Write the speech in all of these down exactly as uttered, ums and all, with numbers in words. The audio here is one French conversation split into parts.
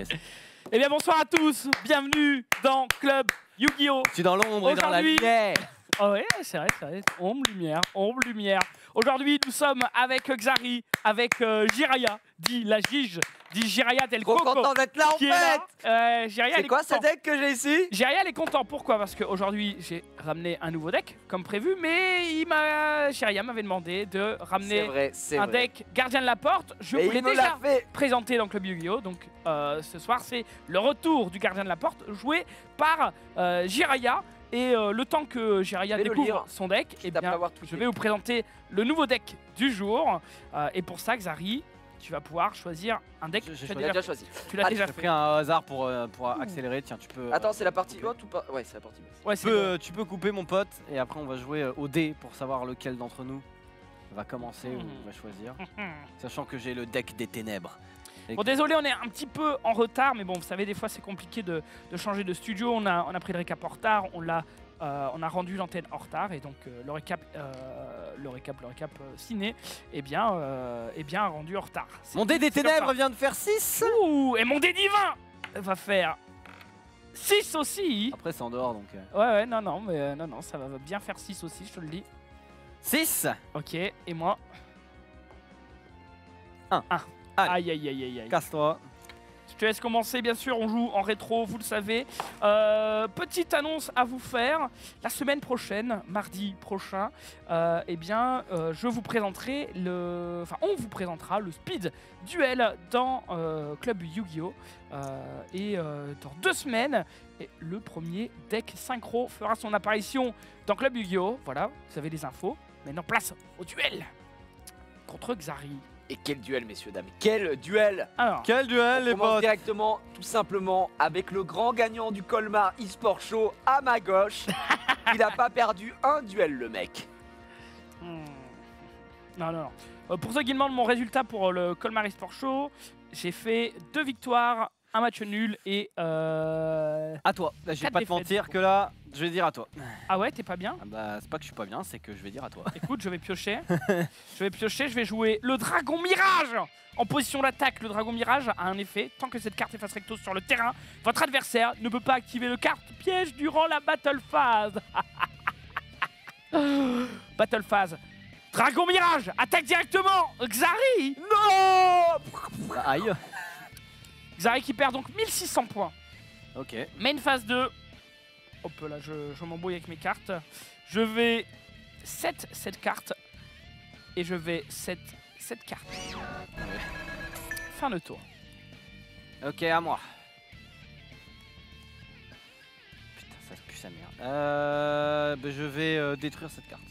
Yes. Eh bien bonsoir à tous, bienvenue dans Club Yu-Gi-Oh! Je suis dans l'ombre et dans la Aujourd'hui- lumière. Oh ouais, c'est vrai, c'est vrai. Ombre, lumière, ombre, lumière. Aujourd'hui, nous sommes avec Xari, avec euh, Jiraya, dit la Gige, dit Jiraya del Trop Coco. content d'être là en qui est fait. là. Euh, Jiraya, elle C'est est quoi ce content. deck que j'ai ici? Jiraya, elle est content. Pourquoi? Parce qu'aujourd'hui, j'ai ramené un nouveau deck, comme prévu, mais il m'a, Jiraya m'avait demandé de C'est ramener vrai, c'est un vrai. deck Gardien de la Porte. Je Et vous l'ai il me déjà l'a fait. présenté dans Club Yu-Gi-Oh! Donc euh, ce soir, c'est le retour du Gardien de la Porte, joué par euh, Jiraya. Et euh, le temps que Jiraya Je vais le découvre lire. son deck, eh Quitte à bien, pas avoir tweeté. je vais vous présenter le nouveau deck du jour. Euh, et pour ça, Xari, tu vas pouvoir choisir un deck Je- que j'ai tu as On a déjà, déjà choisi. tu l'as Allez, déjà J'ai fait. pris un hasard pour, euh, pour accélérer. Tiens, tu peux. Attends, euh, c'est la partie couper. haute ou pas? Ouais, c'est la partie basse. Ouais, Tu c'est peux, bon. euh, tu peux couper mon pote et après on va jouer euh, au dé pour savoir lequel d'entre nous va commencer Mhm. ou va choisir. Sachant que j'ai le deck des ténèbres. Et Bon, que- désolé, on est un petit peu en retard, mais bon, vous savez, des fois, c'est compliqué de, de changer de studio. On a, on a pris le récap en retard, on l'a, euh, on a rendu l'antenne en retard, et donc euh, le récap, euh, le récap, le récap euh, ciné, eh bien, euh, eh bien, rendu en retard. C'est- Mon dé des c'est comme ténèbres ça. vient de faire six. Ouh, et mon dé divin va faire six aussi. Après c'est en dehors donc. euh, Ouais, ouais, non, non, mais euh, non, non, ça va bien faire six aussi, je te le dis. six. Ok, et moi Un. Un. Allez. Aïe, aïe, aïe, aïe, aïe. Casse-toi. Je te laisse commencer, bien sûr, on joue en rétro, vous le savez. Euh, petite annonce à vous faire. La semaine prochaine, mardi prochain, euh, eh bien, euh, je vous présenterai le... Enfin, on vous présentera le Speed Duel dans euh, Club Yu-Gi-Oh! Euh, et euh, dans deux semaines, et le premier deck synchro fera son apparition dans Club Yu-Gi-Oh! Voilà, vous avez les infos. Maintenant, place au duel contre Xari. Et quel duel, messieurs, dames. Quel duel. Alors, Quel duel On les commence potes. directement, tout simplement, avec le grand gagnant du Colmar eSport Show à ma gauche. Il n'a pas perdu un duel, le mec. Hmm. Non, non, non. Euh, pour ceux qui demandent mon résultat pour euh, le Colmar Sport Show, j'ai fait deux victoires, un match nul et... Euh... À toi. Là, je vais Quatre pas te défaites, mentir du coup. que là, je vais dire à toi. Ah ouais, t'es pas bien? Ah bah c'est pas que je suis pas bien, c'est que je vais dire à toi. Écoute, je vais piocher. je vais piocher, je vais jouer le Dragon Mirage. En position d'attaque, le Dragon Mirage a un effet. Tant que cette carte est face recto sur le terrain, votre adversaire ne peut pas activer le carte piège durant la Battle Phase. Battle Phase. Dragon Mirage, attaque directement. Xari. Non. Bah, aïe. Xari qui perd donc mille six cents points. Ok. Main phase deux. Hop là, je, je m'embrouille avec mes cartes. Je vais sept cette carte. Et je vais sept cette carte. Fin de tour. Ok, à moi. Putain, ça pue sa merde. Euh, bah, je vais euh, détruire cette carte.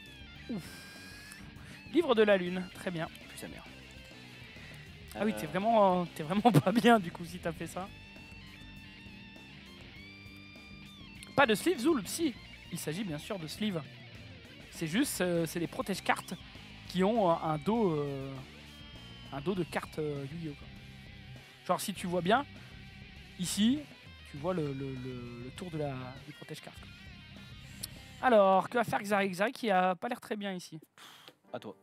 Livre de la lune, très bien. Ça pue sa merde. Ah oui, Euh, t'es vraiment, euh, t'es vraiment pas bien du coup si t'as fait ça. Pas de sleeve Zul, si. Il s'agit bien sûr de sleeve. C'est juste, euh, c'est des protège-cartes qui ont euh, un dos, euh, un dos de cartes euh, Yu-Gi-Oh! quoi. Genre si tu vois bien, ici, tu vois le, le- le- le tour de la, du protège-carte. Alors, que va faire Xari? Xari qui a pas l'air très bien ici. À toi.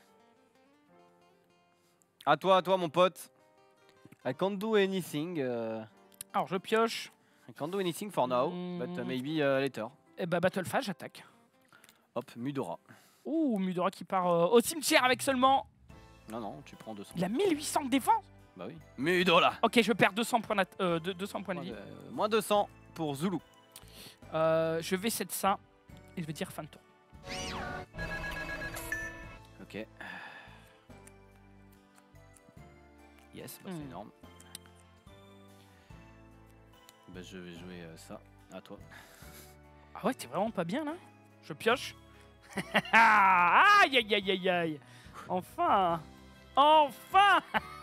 À toi, à toi, mon pote. I can't do anything. Uh, Alors je pioche. I can't do anything for now, Mm. but uh, maybe uh, later. Et bah Battle Phase, j'attaque. Hop, Mudora. Ouh, Mudora qui part euh, au cimetière avec seulement... Non, non, tu prends deux cents. Il a mille huit cents de défense. Bah oui. Mudora. Ok, je perds deux cents points, d'at- euh, de- deux cents points de Moins, vie. de- moins deux cents pour Zulu. Euh, je vais sept ça et je vais dire fin de tour. Ok. Yes, bah, c'est Hmm. énorme. Bah, je vais jouer euh, ça. À toi. Ah ouais, t'es vraiment pas bien là. Je pioche. Aïe aïe aïe aïe aïe. Enfin. Enfin.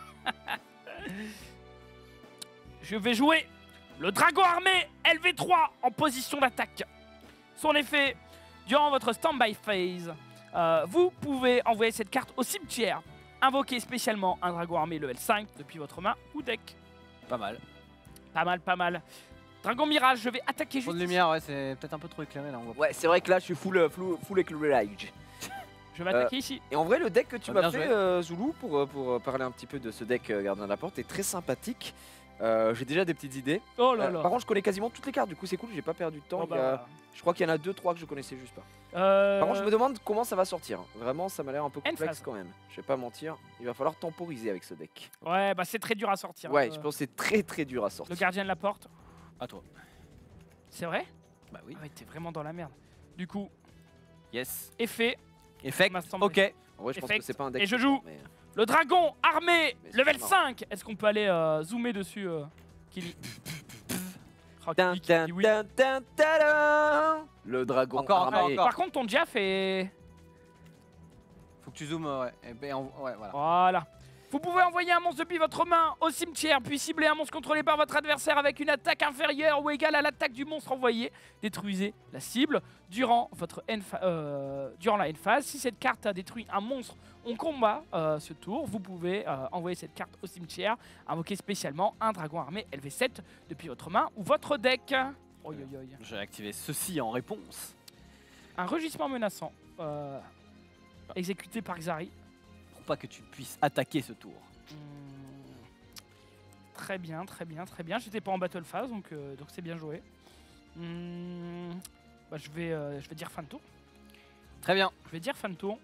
Je vais jouer le Dragon Armé L V trois en position d'attaque. Son effet, durant votre stand-by phase, euh, vous pouvez envoyer cette carte au cimetière. Invoquer spécialement un Dragon Armé level cinq depuis votre main ou deck. Pas mal. Pas mal, pas mal. Dragon Mirage, je vais attaquer Trop juste de lumière, ouais, c'est peut-être un peu trop éclairé là. On voit pas. Ouais, c'est vrai que là, je suis full, euh, full, full éclairage. Je vais attaquer ici. Et en vrai, le deck que tu Ah, m'as bien fait, joué. euh, Zulu, pour, euh, pour euh, parler un petit peu de ce deck euh, Gardien de la Porte, est très sympathique. Euh, j'ai déjà des petites idées. Oh là Euh, là. par contre, je connais quasiment toutes les cartes, du coup, c'est cool, j'ai pas perdu de temps. Oh Il y a- bah, Je crois qu'il y en a deux trois que je connaissais juste pas. euh, Par contre, je me demande comment ça va sortir. Vraiment, ça m'a l'air un peu complexe N-phase. quand même. Je vais pas mentir. Il va falloir temporiser avec ce deck. Ouais, bah c'est très dur à sortir. Ouais, euh, je pense que c'est très très dur à Le sortir. gardien de la porte. À toi. C'est vrai? Bah oui. Ah ouais, t'es vraiment dans la merde. Du coup, Yes. effet. Effect. Ma semble- Ok. En vrai, je pense Effect. que c'est pas un deck. Et je qui joue. sort, mais- Le dragon armé, Mais c'est level marrant. cinq. Est-ce qu'on peut aller euh, zoomer dessus, euh, Kili? Oh, Tin, Kili qui tin, dit oui. tin, tin, tadam. Le dragon Encore, armé. encore, encore. Par contre, ton diaf est... Faut que tu zoomes, euh, ouais. Et ben, on- ouais, voilà. Voilà. Vous pouvez envoyer un monstre depuis votre main au cimetière, puis cibler un monstre contrôlé par votre adversaire avec une attaque inférieure ou égale à l'attaque du monstre envoyé. Détruisez la cible durant, votre end pha- euh, durant la end phase. Si cette carte a détruit un monstre en combat euh, ce tour, vous pouvez euh, envoyer cette carte au cimetière, invoquer spécialement un dragon armé L V sept depuis votre main ou votre deck. Oi, oi, oi. J'ai activé ceci en réponse. Un rugissement menaçant, euh, exécuté par Xari. Pour pas que tu puisses attaquer ce tour. Hmm. Très bien, très bien, très bien. J'étais pas en battle phase, donc euh, donc c'est bien joué. Hmm. Bah, je vais euh, je vais dire fin de tour. Très bien. Je vais dire fin de tour.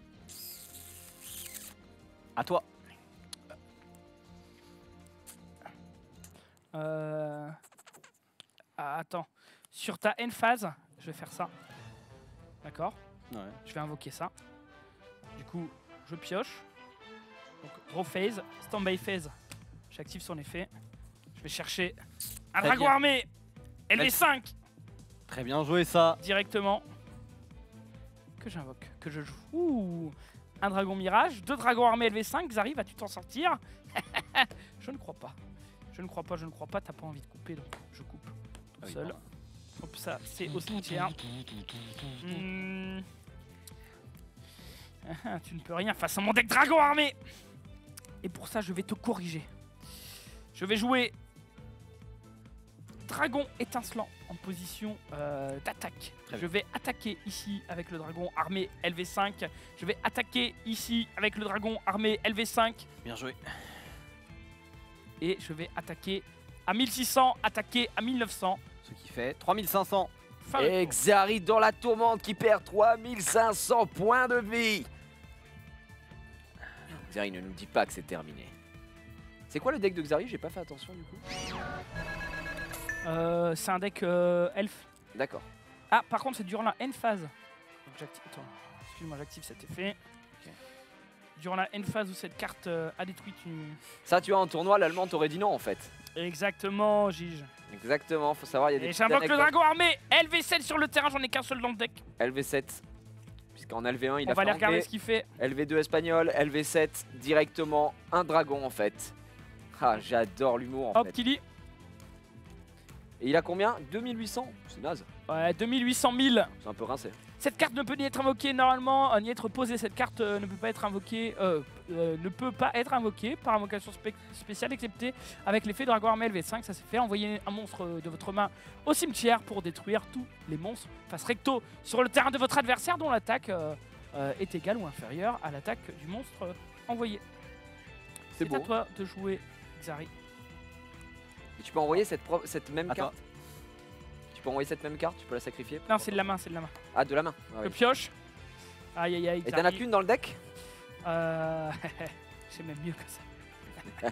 À toi. Euh... ah, attends. Sur ta end phase, je vais faire ça. D'accord. Ouais. Je vais invoquer ça. Du coup, je pioche. Donc draw phase, stand-by phase. J'active son effet. Je vais chercher un Très dragon bien. armé L V cinq. Très bien joué ça. Directement que j'invoque, que je joue. Ouh, un dragon mirage, deux dragons armés L V cinq, Xari, vas-tu t'en sortir? Je ne crois pas. Je ne crois pas, je ne crois pas, t'as pas envie de couper, donc je coupe tout Ah oui, seul. pardon. Hop, ça, c'est au cimetière. Hmm. Ah, tu ne peux rien face à mon deck dragon armé. Et pour ça, je vais te corriger. Je vais jouer dragon étincelant en position euh, d'attaque. Très Je vais attaquer ici avec le dragon armé L V cinq. Je vais attaquer ici avec le dragon armé L V cinq. Bien joué. Et je vais attaquer à mille six cents, attaquer à mille neuf cents. Ce qui fait trois mille cinq cents. Fin de Et tour. Xari dans la tourmente qui perd trois mille cinq cents points de vie. Xari ne nous dit pas que c'est terminé. C'est quoi le deck de Xari? J'ai pas fait attention du coup. Euh, c'est un deck euh, elfe. D'accord. Ah, par contre, c'est durant la end phase. Donc j'active. Attends, excuse-moi, j'active cet effet. Ok. Durant la end phase où cette carte euh, a détruit une. Ça, tu vois, en tournoi, l'allemand t'aurait dit non en fait. Exactement, Gige. Exactement, faut savoir, il y a des Et petites j'invoque le anecdotes. dragon armé L V sept sur le terrain, j'en ai qu'un seul dans le deck. L V sept. Puisqu'en L V un, il On a va aller fait regarder anglais. ce qu'il fait. L V deux espagnol, L V sept directement, un dragon en fait. Ah, j'adore l'humour en Hop, fait. Kili. Et il a combien? deux mille huit cents. C'est naze, Ouais, deux mille huit cents mille. c'est un peu rincé. Cette carte ne peut ni être invoquée normalement, euh, ni être posée. Cette carte euh, ne peut pas être invoquée, euh, euh, ne peut pas être invoquée par invocation spé- spéciale, excepté avec l'effet dragon armé L V cinq. Ça c'est fait. Envoyez un monstre euh, de votre main au cimetière pour détruire tous les monstres face recto sur le terrain de votre adversaire dont l'attaque euh, euh, est égale ou inférieure à l'attaque du monstre euh, envoyé. C'est C'est à beau. toi de jouer, Xari. Et tu peux envoyer cette, pro- cette même Attends. carte. Tu peux envoyer cette même carte, tu peux la sacrifier. Non, c'est de la main, c'est de la main. Ah, de la main. Ah Je oui. pioche. Aïe aïe aïe. Et t'en as Xari. qu'une dans le deck? Euh... C'est même mieux que ça.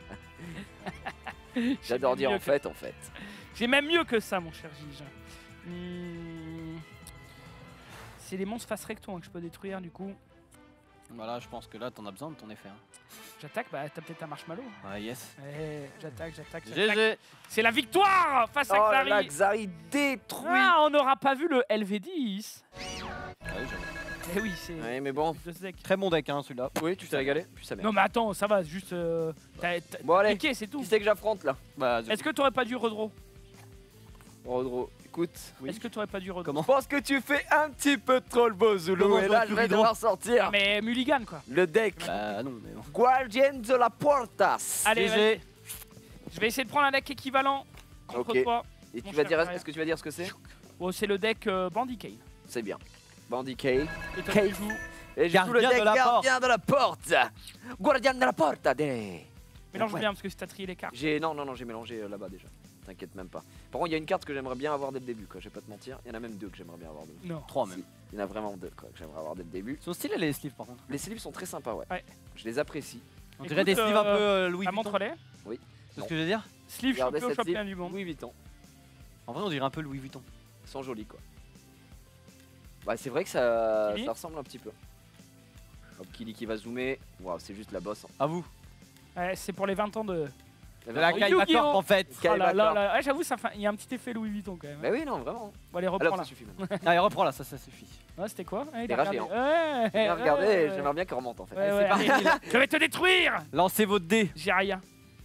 J'ai J'adore même dire mieux en que- fait, en fait. J'ai même mieux que ça, mon cher Gige. Hmm. C'est les monstres face recto hein, que je peux détruire, du coup. Voilà, je pense que là, t'en as besoin de ton effet. hein. J'attaque, bah t'as peut-être un marshmallow. Ouais, yes. Eh, j'attaque, j'attaque, j'attaque. G G. C'est la victoire face à Oh là Xari. là, Xari détruit. Ah, on n'aura pas vu le L V dix. Ah oui, j'avoue. Eh oui, c'est Ouais, mais bon. de ce deck. Très bon deck, hein, celui-là. Oui, tu t'es régalé. Puis ça merde. Non mais attends, ça va, juste... Euh, t'as t'as- Bon, allez. cliqué, c'est tout. Qui c'est que j'affronte là? Bah, Est-ce que t'aurais pas dû redraw? Rodro, écoute. Oui. Est-ce que t'aurais pas dû redraw? Comment Je pense que tu fais un petit peu trop le beau Zulu. Comment Et je là, peux je vais Hydro devoir sortir Non, mais Mulligan, quoi. le deck Bah non, mais bon. Guardian de la Portas. Allez, G vas-y. G. Je vais essayer de prendre un deck équivalent contre Ok. toi. Et Mon tu vas cher dire, frère. est-ce que tu vas dire ce que c'est? Oh, c'est le deck euh, Bandit Kane. C'est bien. Bandit K. Et toi, Kane. tu joues Et je joue le Gardien deck de la Gardien de la Porte. Guardian de la Porta. Des. Mélange Ouais. bien parce que si t'as trié les cartes. J'ai non non non j'ai mélangé euh, là-bas déjà. T'inquiète même pas. Par contre il y a une carte que j'aimerais bien avoir dès le début quoi. Je vais pas te mentir. Il y en a même deux que j'aimerais bien avoir. Deux. Non. Trois même. Si. Il y en a vraiment deux quoi que j'aimerais avoir dès le début. Ils sont stylés les sleeves par contre. Les sleeves sont très sympas ouais. Ouais. Je les apprécie. On Écoute, dirait des sleeves un peu euh, euh, Louis La Vuitton. montre-les. C'est ce que je veux dire. Sleeve Regardez champion cette champion sleeve. du monde. Louis Vuitton. En vrai on dirait un peu Louis Vuitton. Ils sont jolis quoi. Bah c'est vrai que ça, Kili ça ressemble un petit peu. Hop Kili qui va zoomer. Waouh c'est juste la bosse. À vous. Ouais, c'est pour les vingt ans de. De la Oh, Kaiba Yu-Gi-Oh! Corp en fait. Oh Kaiba là là Corp. là. Ouais, j'avoue, ça fait- il y a un petit effet Louis Vuitton quand même. Bah oui non vraiment. Bon, allez, Alors reprends ça là. suffit maintenant. Allez reprends là, ça, ça suffit. Ouais, c'était quoi Ah, il Des a rats regardé. géants. Ouais, Bien ouais, regardé, ouais. j'aimerais bien qu'elle remonte en fait. Ouais, Allez, ouais, c'est allez. parti. Je vais te détruire. Lancez votre dé. J'ai rien.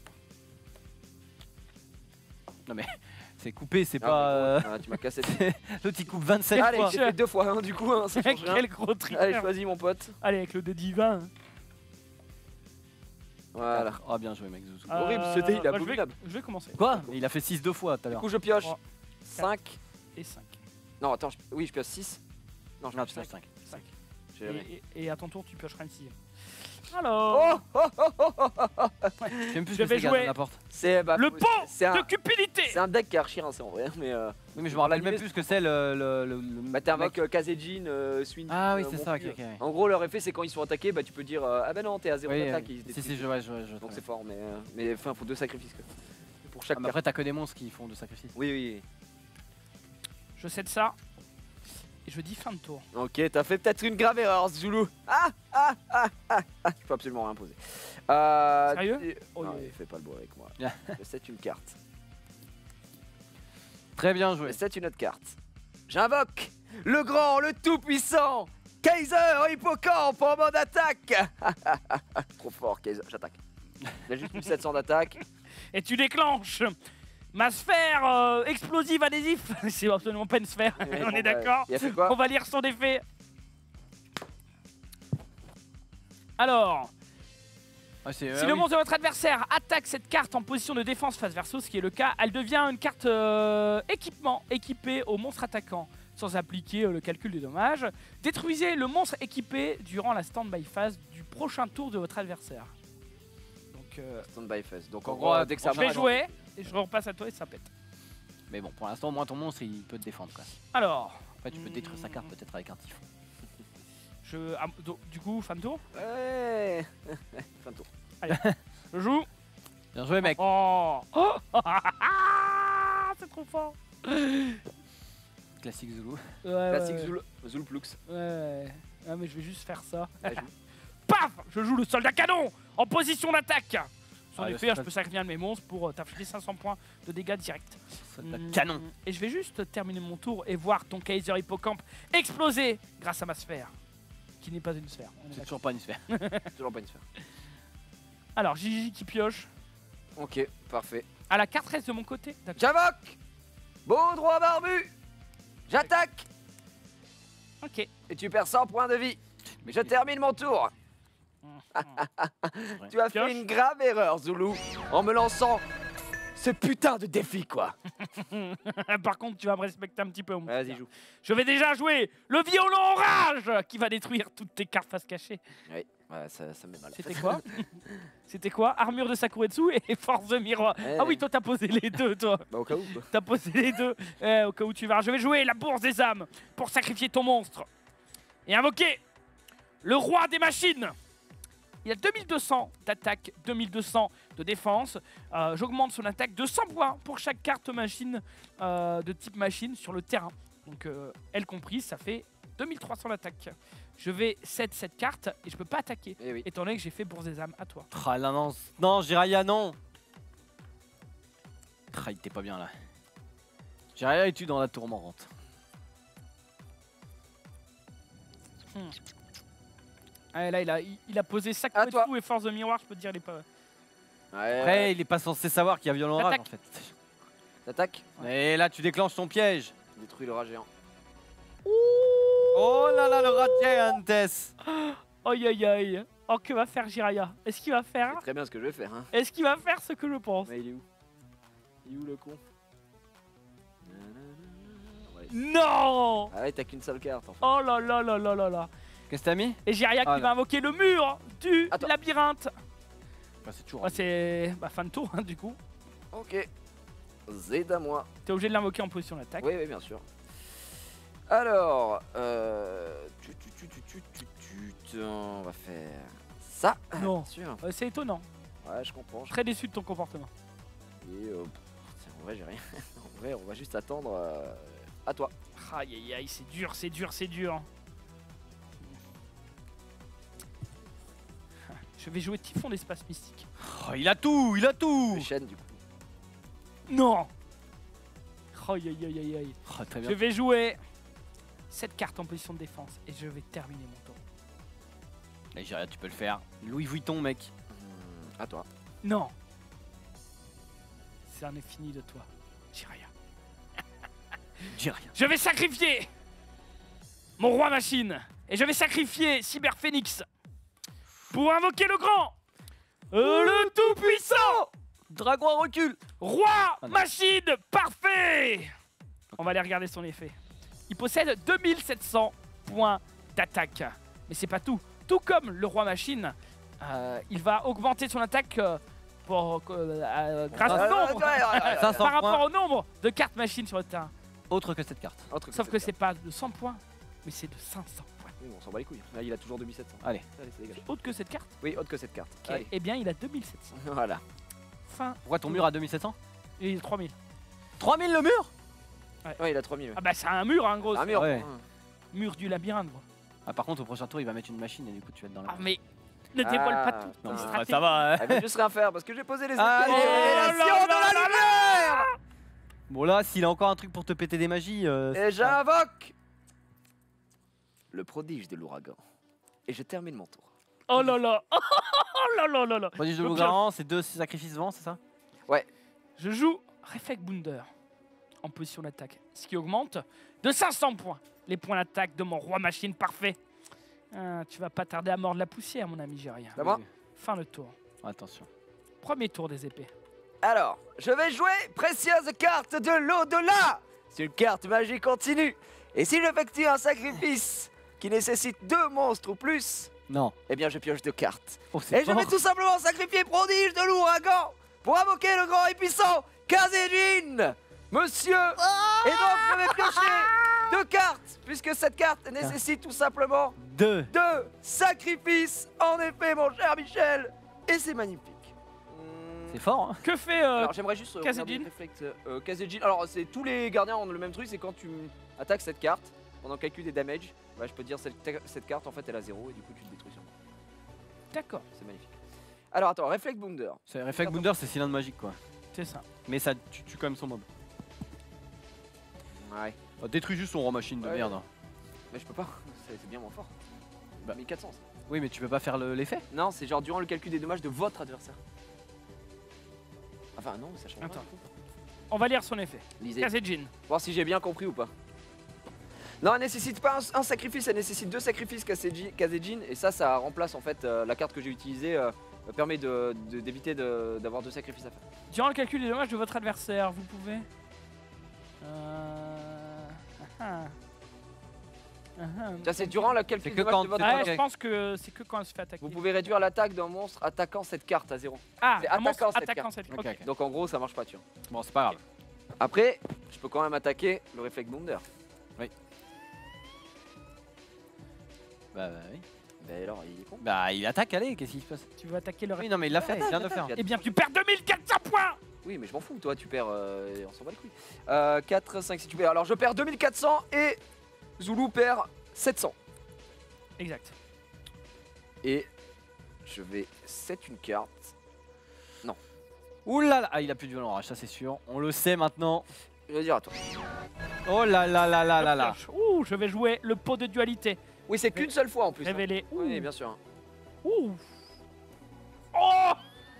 C'est coupé, c'est Ah, pas. euh, ah, tu m'as cassé. L'autre il coupe vingt-sept Allez, fois. j'ai fait deux fois hein, du coup, hein, ça change rien. Quel gros Allez, tricheur. choisis mon pote. Allez, avec le dé divin. Voilà. Ah bien joué mec Zouzou. Euh, Horrible, ce dé, il est bah, je vais- abominable. Je vais commencer. Quoi? Mais il a fait six deux fois tout à Du l'heure. coup, je pioche Trois, cinq. Et cinq. Non, attends, je- oui, je pioche six. Non, je Non, pioche tu fais cinq. cinq. cinq. J'ai jamais. Et, et- et à ton tour, tu piocheras une sixième. Alors, Oh, oh, oh, oh, oh, oh. J'aime plus Je ce que vais c'est jouer. gaz, n'importe. C'est bah, le faut- pot c'est un, de cupidité. c'est un deck qui est archi rincé en vrai, mais euh, Oui mais je me rappelle même plus ce que c'est le... le, le, le bah t'invoques euh, Kazejin, euh, Swin. Ah oui euh, c'est Mon ça, ok Dieu. ok. ouais. En gros, leur effet, c'est quand ils sont attaqués, bah tu peux dire euh, ah bah non, t'es à zéro Oui, d'attaque. euh, ils se si détruisent. si je vois, je vois, je vois. Donc c'est fort, mais euh, mais enfin, faut deux sacrifices quoi. Pour chaque Ah, mais carte. après t'as que des monstres qui font de sacrifices. Oui, oui. Je cède ça. Et je dis fin de tour. Ok, t'as fait peut-être une grave erreur, Zulu. Ah, ah, ah, ah, ah. Je peux absolument rien poser. Euh, Sérieux tu- Oh, Non, yeah. il fait pas le beau avec moi. Yeah. Je cède une carte. Très bien Je joué. cède une autre carte. J'invoque le grand, le tout-puissant Kaiser Hippocampe en mode attaque. Trop fort, Kaiser. J'attaque. Il a juste plus sept cents d'attaque. Et tu déclenches ma sphère euh, explosive adhésif. C'est absolument pas une sphère. Et On bon, est bah, d'accord. Il a fait quoi? On va lire son effet. Alors, Ah, c'est- si ah le oui. monstre de votre adversaire attaque cette carte en position de défense face verso, ce qui est le cas, elle devient une carte euh, équipement équipée au monstre attaquant, sans appliquer euh, le calcul des dommages. Détruisez le monstre équipé durant la stand-by phase du prochain tour de votre adversaire. Donc, euh, Stand-by phase. Donc En en gros, gros, dès que ça je vais marche- jouer et je repasse à toi et ça pète. Mais bon pour l'instant au moins ton monstre il peut te défendre quoi. Alors, Après tu peux détruire sa carte peut-être avec un typhon. je, ah, do- du coup, fin de tour, Ouais. Fin de tour. je joue. Bien joué mec. Oh, oh c'est trop fort. Classique Zulu. Ouais, Classique ouais, Zul, Zulplux. ouais. Ah, mais je vais juste faire ça. Ouais, joue. Paf, je joue le soldat canon en position d'attaque. Son Ah, le effet, je soldat- peux sacrifier un de mes monstres pour euh, t'infliger cinq cents points de dégâts directs. Soldat Mm, canon. Et je vais juste terminer mon tour et voir ton Kaiser Hippocampe exploser grâce à ma sphère. Qui n'est pas une sphère. on est C'est d'accord. toujours pas une sphère. Toujours pas une sphère. Alors, Gigi qui pioche. Ok, parfait. À la carte reste de mon côté. D'accord. J'invoque Beau droit barbu. J'attaque Ok. et tu perds cent points de vie. Mais Je termine mon tour. Tu as Pioche. fait une grave erreur, Zulu, en me lançant ce putain de défi, quoi. Par contre, tu vas me respecter un petit peu. mon Vas-y, petit joue. gars. Je vais déjà jouer le violent orage qui va détruire toutes tes cartes face cachée. Oui, ouais, ça, ça me met mal. C'était quoi C'était quoi Armure de Sakuretsu et force de miroir. Ouais. Ah oui, toi t'as posé les deux, toi. Bah, au cas où, quoi. T'as posé les deux. Eh, au cas où tu vas. Je vais jouer la bourse des âmes pour sacrifier ton monstre. Et invoquer le roi des machines. Il a deux mille deux cents d'attaque, deux mille deux cents de défense. Euh, J'augmente son attaque de cent points pour chaque carte machine euh, de type machine sur le terrain. Donc, euh, elle comprise, ça fait deux mille trois cents d'attaque. Je vais céder cette carte et je peux pas attaquer. Eh oui. Étant donné que j'ai fait bourse des âmes à toi. Ah là non, non Jiraya non. Ah, il était pas bien là. Jiraya es-tu dans la tourmente? Ah, là, il a, il, il a posé À Sakuretsu toi. et force de miroir, je peux te dire, il est pas. Ouais, Après il est pas censé savoir qu'il y a violent rage en fait. t'attaques. Et là tu déclenches ton piège. Détruis le rat géant. Oh là là le rat gigantes. Aïe aïe aïe. Oh, que va faire Jiraya? Est-ce qu'il va faire C'est très bien ce que je vais faire, hein. Est-ce qu'il va faire ce que je pense? Mais il est où? Il est où le con? Ouais. Non. Ah ouais, t'as qu'une seule carte en fait. Oh là là là là là là. Qu'est-ce que t'as mis? Et Jiraya Ah, qui là. va invoquer le mur du Attends. labyrinthe. Enfin, c'est toujours. Ouais, c'est bah, fin de tour hein, du coup. Ok. Z à moi. T'es obligé de l'invoquer en position d'attaque. Oui, oui, bien sûr. Alors, euh... tu, tu, tu, tu, tu, tu, tu, tu, on va faire ça. Non. Bien sûr. Euh, c'est étonnant. Ouais, je comprends. je Très déçu de ton comportement. Et euh, pff, en vrai, j'ai rien. En vrai, on va juste attendre euh, à toi. Aïe aïe aïe, c'est dur, c'est dur, c'est dur. Je vais jouer Typhon d'espace mystique. Oh, il a tout, il a tout. Les chaînes, du coup. Non. Aïe aïe aïe aïe aïe. Oh, très Je bien. vais jouer cette carte en position de défense et je vais terminer mon tour. Nigeria, tu peux le faire. Louis Vuitton, mec. Hmm, à toi. Non. C'est un infini de toi. J'ai rien. Dis rien. Je vais sacrifier mon roi machine et je vais sacrifier Cyber Phoenix pour invoquer le grand, euh, le tout puissant Dragon à recul. roi Ah non. machine parfait. On va aller regarder son effet. Il possède deux mille sept cents points d'attaque. Mais c'est pas tout. Tout comme le roi machine, euh, il va augmenter son attaque euh, pour, euh, euh, grâce Ah, au ouais, nombre, ouais, ouais, ouais, Ça, cent par rapport points. au nombre de cartes machines sur le terrain. Autre que cette carte. Un truc Sauf comme que ça. c'est pas de cent points, mais c'est de cinq cents points. Oui, on s'en bat les couilles. Là, il a toujours deux mille sept cents. Allez. Allez, ça dégage. Autre que cette carte. Oui, autre que cette carte. Ok. Allez. Eh bien, il a deux mille sept cents. Voilà. Fin. Pourquoi ton mur à deux mille sept cents? Et il a trois mille. trois mille le mur? Ouais, il a trois mille. Ah bah c'est un mur, hein, gros. Un mur. Ouais. hein. Mur du labyrinthe, gros. Ah, par contre, au prochain tour, il va mettre une machine et du coup, tu vas être dans la. Ah mais ne dévoile Ah. pas tout. Non, ton mais, stratégie. ça va. hein. Elle va juste rien faire parce que j'ai posé les épées. Allez. de Oh révélation là dans la là lumière. Bon, là, s'il a encore un truc pour te péter des magies. euh, Et j'invoque le prodige de l'ouragan. Et je termine mon tour. Oh là là. Oh là là là là. Prodige de Donc, Loup-Garant, c'est deux sacrifices vent, c'est ça? Je joue Reflect Bounder en position d'attaque, ce qui augmente de cinq cents points les points d'attaque de mon roi machine parfait. Ah, tu vas pas tarder à mordre la poussière, mon ami Gérien. Ça va? Oui. Fin de tour. Attention. Premier tour des épées. Alors, je vais jouer Précieuse carte de l'au-delà. C'est une carte magie continue. Et si j'effectue un sacrifice qui nécessite deux monstres ou plus, Non. eh bien je pioche deux cartes. Oh, c'est Et je vais fort. tout simplement sacrifier Prodige de l'ouragan pour invoquer le grand et puissant Kazejin, monsieur. Et donc je vais piocher deux cartes, puisque cette carte nécessite tout simplement Deux. deux sacrifices. En effet, mon cher Michel. Et c'est magnifique. Hmm. C'est fort, hein? Que fait euh, Alors j'aimerais juste euh, Kazejin. regarder Reflect, euh, Kazejin. Alors c'est tous les gardiens ont le même truc, c'est quand tu attaques cette carte pendant le calcul des damage, bah, je peux te dire cette, cette carte en fait elle a zéro et du coup tu te détruis sur moi. D'accord, C'est magnifique. Alors attends, Reflect Bounder. C'est Reflect Bounder, c'est cylindre magique, quoi. c'est ça. Mais ça, tu tues quand même son mob. Ouais. Oh, détruis juste son roi machine de Ouais. merde. Mais je peux pas, c'est c'est bien moins fort. Bah mille quatre cents. ça. Oui, mais tu peux pas faire le- l'effet? Non, c'est genre durant le calcul des dommages de votre adversaire. Enfin non, ça change Attends. pas. On va lire son effet. Lisez. Kazejin. Voir si j'ai bien compris ou pas. Non, elle nécessite pas un, un sacrifice, elle nécessite deux sacrifices Kazejin, Kazejin, et ça, ça remplace en fait euh, la carte que j'ai utilisée, euh, permet de- de- d'éviter de, d'avoir deux sacrifices à faire. Durant le calcul des dommages de votre adversaire, vous pouvez. Euh... ah, ah. Ah, ah. Ça, c'est durant le calcul C'est des que dommages quand de votre c'est- Ouais, adversaire. je pense que c'est que quand elle se fait attaquer. Vous pouvez réduire l'attaque d'un monstre attaquant cette carte à zéro. Ah, c'est un monstre attaquant, cette attaquant carte. cette Ok, carte. Ok. ok. Donc en gros, ça marche pas, tu vois. Bon, c'est pas grave. Après, je peux quand même attaquer le Reflect Bounder. Bah, bah, oui. Bah alors, il est con. Bah, il attaque, allez, qu'est-ce qui se passe? Tu veux attaquer le Oui, non, mais il l'a fait, il vient de le faire. Eh bien, tu perds deux mille quatre cents points. Oui, mais je m'en fous, toi, tu perds. Euh, on s'en bat les couilles. Euh, quatre, cinq, si tu perds. Alors, je perds deux mille quatre cents et Zulu perd sept cents. Exact. Et je vais set une carte. Ouh là là, ah, il a plus de violent rage, ça c'est sûr. On le sait maintenant. Je vais dire à toi. Oh là là là là là là. Ouh, je vais jouer le pot de dualité. Oui, c'est qu'une seule fois en plus. hein. Révélé. Ouh. Oui, bien sûr. Ouh. Oh.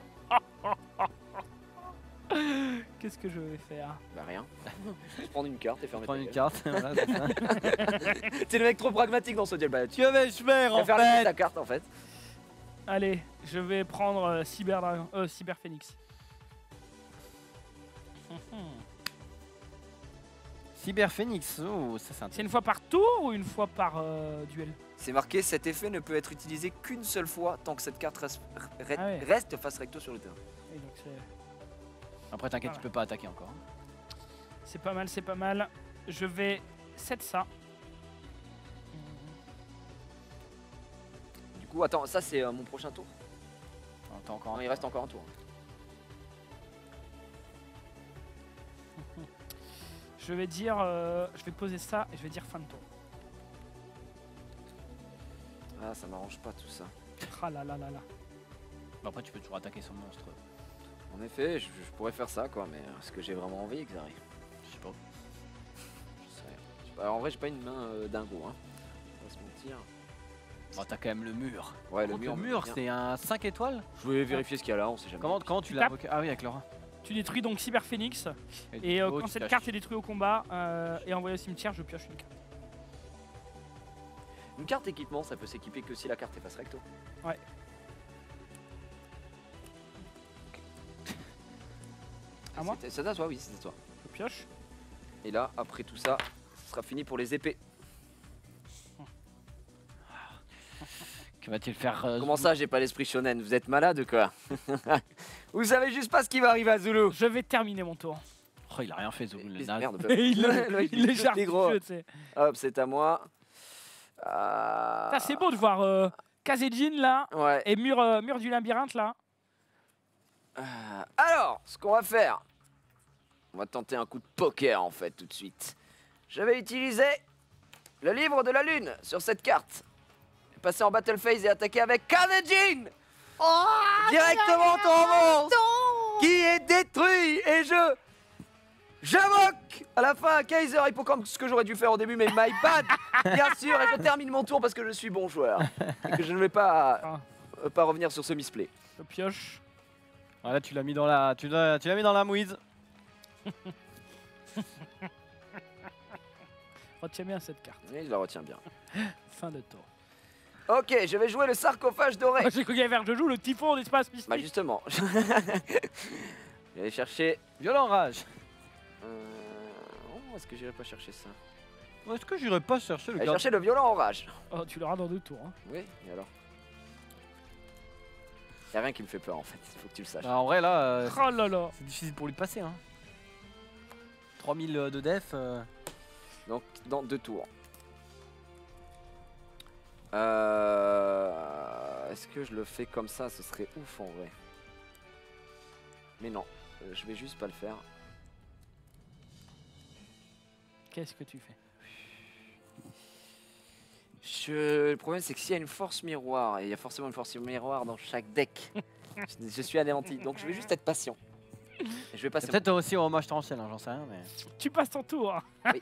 Qu'est-ce que je vais faire? Bah rien. Je prends une carte et fermer Prends ta une gueule. carte, voilà, c'est ça. T'es le mec trop pragmatique dans ce duel. Bah, tu Que vais-je faire en vas faire fait? ta carte en fait. Allez, je vais prendre euh, Cyber Dragon, euh, Cyber Phoenix. Mhm. Cyber Phoenix, oh, ça c'est C'est intéressant. une fois par tour ou une fois par euh, duel? C'est marqué, cet effet ne peut être utilisé qu'une seule fois tant que cette carte reste, re- Ah ouais. reste face recto sur le terrain. Et donc c'est- Après, t'inquiète, Voilà. tu peux pas attaquer encore. hein. c'est pas mal, c'est pas mal. Je vais set ça. Du coup, attends, ça c'est euh, mon prochain tour. Attends, T'as encore Non, un. il reste encore un tour. Je vais dire, euh, je vais poser ça et je vais dire fin de tour. Ah, ça m'arrange pas tout ça. Ah là là là là. Bah, après, tu peux toujours attaquer son monstre. En effet, je, je pourrais faire ça quoi, mais est-ce que j'ai vraiment envie, Xari? Je sais pas. Je sais rien. Je sais pas, en vrai, j'ai pas une main euh, dingo, hein. On va se mentir. Bon, t'as quand même le mur. Ouais, Par le contre, mur. le me mur, vient. c'est un cinq étoiles. Je voulais vérifier ce qu'il y a là, on sait jamais. Comment, comment tu Tu l'as tapes. invoqué? Ah oui, avec Laura. Tu détruis donc Cyber Phoenix Et, et euh, oh, quand tu cette caches. carte est détruite au combat euh, et envoyée au cimetière, je pioche une carte. Une carte équipement, ça peut s'équiper que si la carte est face recto. Ouais. À moi? C'était- C'est à toi, oui, c'est à toi. Je pioche. Et là, après tout ça, ce sera fini pour les épées. Que va-t-il faire euh, Comment Zulu ça, j'ai pas l'esprit shonen? Vous êtes malade ou quoi? Vous savez juste pas ce qui va arriver à Zulu. Je vais terminer mon tour. Oh, il a rien fait, Zulu. le Mais naze. merde, il Le mec, il est il chargé est gros. du jeu, tu sais. Hop, c'est à moi. Ah. Putain, c'est beau de voir euh, Kazejin là Ouais. et mur, euh, mur du labyrinthe là. Euh, Alors, ce qu'on va faire, on va tenter un coup de poker en fait tout de suite. Je vais utiliser le livre de la lune sur cette carte. Et passer en battle phase et attaquer avec Kazejin. Directement ton monstre qui est détruit et je j'invoque à la fin Kaiser Hippocampe, ce que j'aurais dû faire au début mais my bad bien sûr, et je termine mon tour parce que je suis bon joueur et que je ne vais pas Ah. euh, pas revenir sur ce misplay. Je pioche. Ah, là, tu l'as mis dans la, tu l'as, tu l'as mis dans la mouise. Retiens bien cette carte. Et je la retiens bien. Fin de tour. Ok, je vais jouer le sarcophage doré. J'ai cru qu'il y avait je joue le typhon d'espace mystique. Bah justement. Je vais aller chercher. Violent rage. Euh... Oh, est-ce que j'irai pas chercher ça? Oh, Est-ce que j'irais pas chercher le Aller garde- chercher le violent orage. Oh, tu l'auras dans deux tours. Hein. Oui, et alors? Y'a rien qui me fait peur en fait, il faut que tu le saches. Bah, en vrai, là, euh, Oh là là. c'est difficile pour lui de passer. Hein. trois mille de def. euh, Donc dans deux tours. Euh... Est-ce que je le fais comme ça? Ce serait ouf en vrai. Mais non, euh, je vais juste pas le faire. Qu'est-ce que tu fais? Je... Le problème c'est que s'il y a une force miroir, et il y a forcément une force miroir dans chaque deck, je, je suis anéanti. Donc je vais juste être patient. Et je vais passer. C'est peut-être aussi au hommage torrentiel, hein, j'en sais rien, mais. Tu passes ton tour.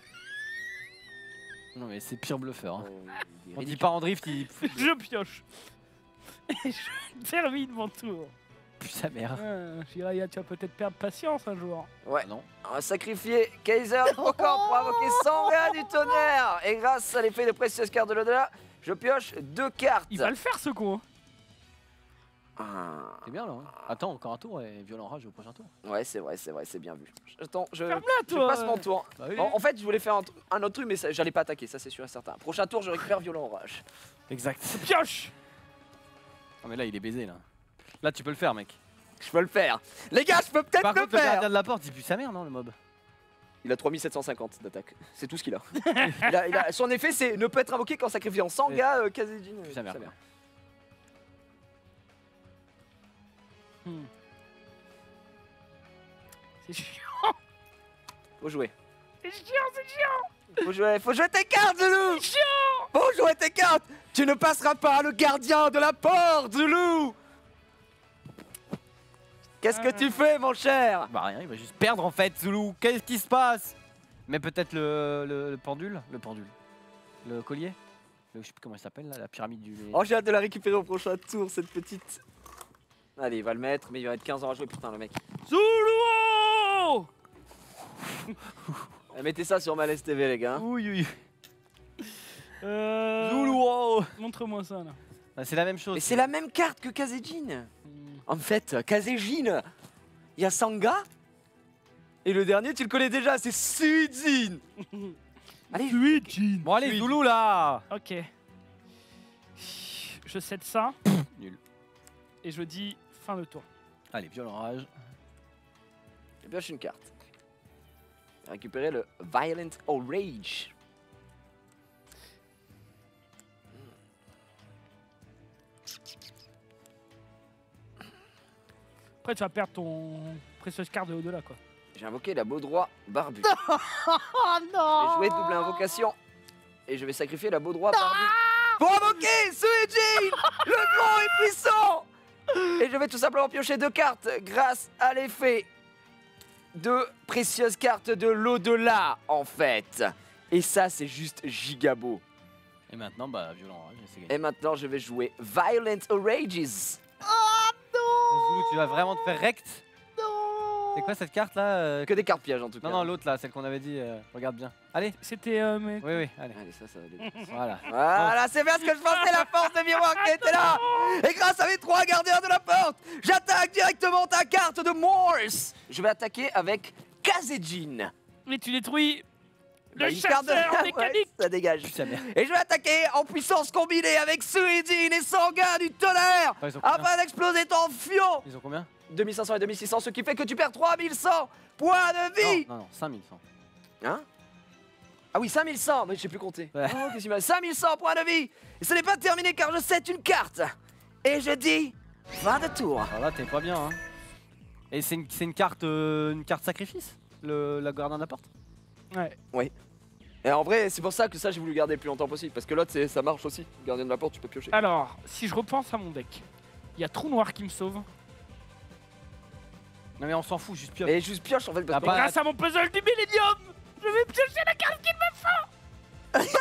Non, mais c'est pire bluffeur. Hein. mon- Oh, il est On dit ridicule. pas en drift, il Je pioche. Et je termine mon tour. pue sa mère. Ah, Jiraya, tu vas peut-être perdre patience un jour. Ouais. Non. On va sacrifier Kaiser Hippocampe pour invoquer Sanguin du tonnerre. Et grâce à l'effet de précieuse carte de l'au-delà, je pioche deux cartes. Il va le faire ce con. Ah. C'est bien là. Hein. Attends, encore un tour et violent rage au prochain tour. Ouais, c'est vrai, c'est vrai, c'est bien vu. Attends, je, Ferme-la je toi. passe mon tour. Bah oui. En, en fait, je voulais faire un, tr- un autre truc, mais ça- j'allais pas attaquer, ça c'est sûr et certain. Prochain tour, je récupère violent orage. Exact. Pioche. Ah, mais là, il est baisé là. Là, tu peux le faire, mec. Je peux le faire. Les gars, je peux peut-être Par le contre, le faire. gardien de la porte, il pue sa mère, non, le mob? Il a trois mille sept cent cinquante d'attaque. C'est tout ce qu'il a. il a, il a- Son effet, c'est ne peut être invoqué qu'en sacrifiant Sanga, euh, Kazejin. euh, Pue sa mère. sa mère. Hmm. C'est chiant. Faut jouer. C'est chiant, c'est chiant. Faut jouer, faut jouer tes cartes, Zulu. C'est chiant. Faut jouer tes cartes. Tu ne passeras pas le gardien de la porte, Zulu. Qu'est-ce que tu fais, mon cher? Bah, rien, il va juste perdre en fait, Zulu. Qu'est-ce qui se passe? Mais peut-être le, le, le pendule? Le pendule. Le collier? Le, je sais plus comment il s'appelle là, la pyramide du. Oh, j'ai hâte de la récupérer au prochain tour, cette petite. Allez, il va le mettre, mais il va être quinze ans à jouer, putain, le mec. Zulu. Eh, Mettez ça sur Malaise T V, les gars. Oui, oui. Euh... Zulu, wow. Montre-moi ça là. Bah, c'est la même chose. Mais c'est la même carte que Kazejin. Hmm. En fait, Kazejin, il y a Sanga Et le dernier, tu le connais déjà, c'est Suijin. Allez, Suijin. Bon allez, Zoulou là. Ok. Je cède ça. Nul. Et je dis fin de tour. Allez, violent rage. je pioche une carte. Récupérer le Violent Outrage. Après, tu vas perdre ton précieuse carte de au-delà, quoi. J'ai invoqué la Baudroie Barbu. Oh non! J'ai joué double invocation. Et je vais sacrifier la Baudroie Barbu. Pour invoquer Suijin, le grand et puissant. Et je vais tout simplement piocher deux cartes grâce à l'effet de précieuses cartes de l'au-delà, en fait. Et ça, c'est juste giga beau. Et maintenant, bah, violent rage, c'est gagné. Et maintenant, je vais jouer Violent Outrages. Zoulou, tu vas vraiment te faire rect. Non! C'est quoi cette carte là euh, Que des cartes pièges, en tout cas. Non, non, l'autre là, celle qu'on avait dit, euh, regarde bien. Allez, C'était. Euh, mais... oui, oui, allez, Allez, ça, ça va aller. voilà. Voilà, c'est bien ce que je pensais, la force de miroir qui était là. Et grâce à mes trois gardiens de la porte, j'attaque directement ta carte de Morse. Je vais attaquer avec Kazejin. Mais tu détruis le Bah, une carte de- chasseur Ouais, mécanique! ça dégage. Putain, merde. Et je vais attaquer en puissance combinée avec Suijin et Sanguin du tonnerre Attends, ils ont combien afin d'exploser ton fion. Ils ont combien deux mille cinq cents et deux mille six cents, ce qui fait que tu perds trois mille cent points de vie. Non, non, non, cinq mille cent. Hein? Ah oui, cinq mille cent, mais je sais plus compter. Ouais. Oh, qu'est-ce qu'il m'a- cinq mille cent points de vie. Et ce n'est pas terminé car je cède une carte. Et je dis fin de tour. Alors là, t'es pas bien, hein. Et c'est une, c'est une carte euh, une carte sacrifice, le, la gardien de la porte. Ouais. Et en vrai, c'est pour ça que ça, j'ai voulu garder le plus longtemps possible. Parce que l'autre, c'est- ça marche aussi. Gardien de la porte, tu peux piocher. Alors, si je repense à mon deck, il y a Trou Noir qui me sauve. Non mais on s'en fout, juste pioche. Et juste pioche en fait. Parce Ah que bah, Grâce à mon puzzle du Millennium, je vais piocher la carte qu'il me faut!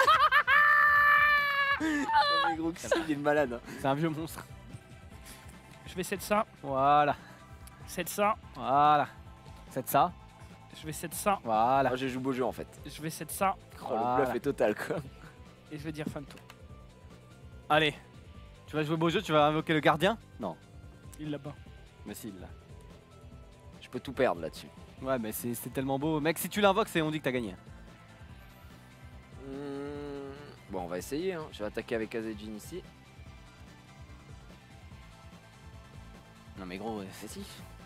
Oh, mais gros, que c'est, il est malade. hein. C'est un vieux monstre. Je vais cède ça, Voilà, cède ça, voilà. C'est ça, je vais cède ça, voilà. Moi, je joue beau jeu en fait. je vais cède ça, Oh, Voilà. Le bluff est total quoi. et je vais dire fin de tour. Allez, tu vas jouer beau jeu, tu vas invoquer le gardien? Non, Il l'a pas. mais si, il l'a. Je peux tout perdre là-dessus. Ouais, mais c'est c'est tellement beau. Mec, si tu l'invoques, c'est on dit que t'as gagné. Hmm, Bon, on va essayer. Hein. Je vais attaquer avec Kazejin ici. Non mais gros, ouais. Mais si.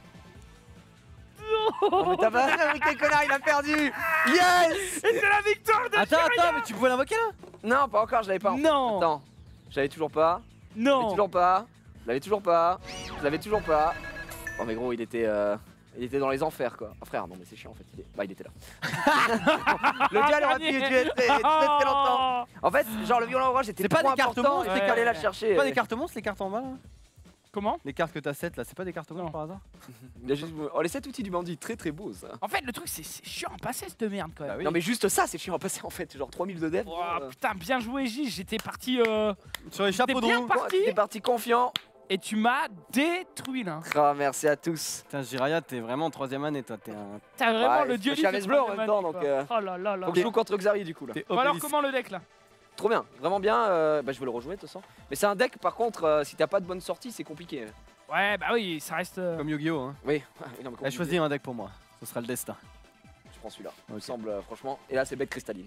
Oh, mais t'as pas vu quel connard, il a perdu. Yes. Et c'est la victoire de Attends, attends, mais tu pouvais l'invoquer là? Non, pas encore, je l'avais pas. Non! Attends, je l'avais toujours pas. Je l'avais Non! toujours pas. Je l'avais toujours pas. Je l'avais toujours pas. Oh mais gros, il était, euh, il était dans les enfers quoi. Oh frère, non mais c'est chiant en fait. Il est... Bah il était là. Le duel aurait pu durer très, très, très longtemps. En fait, genre le violent orage était C'est pas trop des cartes important. monstres, Il était ouais. qu'à aller la chercher. C'est pas des cartes monstres les cartes en bas là? Comment? Les cartes que t'as sept là, c'est pas des cartes monstres Non. par hasard? Il a juste... Oh les sept outils du bandit, très très beau ça. En fait, le truc, c'est c'est chiant à passer cette merde quand même. Bah oui. Non mais juste ça, c'est chiant à passer en fait. Genre trois mille de dev. Oh, euh, putain, bien joué, J. J'étais parti. Euh... Sur les chapeaux de bien roue. pas- bon, parti. T'es parti confiant. Et tu m'as détruit là. Oh, merci à tous. Putain, Jiraya, t'es vraiment en troisième année toi, t'es un. T'as vraiment Ouais, le je dieu suis à Mesbleu en même temps, donc, euh, Oh là là là. Faut que je joue contre Xari du coup là. T'es Bon, alors, obélisque. comment le deck là? Trop bien, vraiment bien. euh, Bah je vais le rejouer de toute façon. Mais c'est un deck par contre, euh, si t'as pas de bonne sortie, c'est compliqué. Ouais, bah oui, ça reste. euh, Comme Yu-Gi-Oh! Hein. Oui. Non, mais Elle compliqué. choisit un deck pour moi, ce sera le destin. Je prends celui-là. Il me Ok. semble euh, franchement. Et là c'est bête cristalline.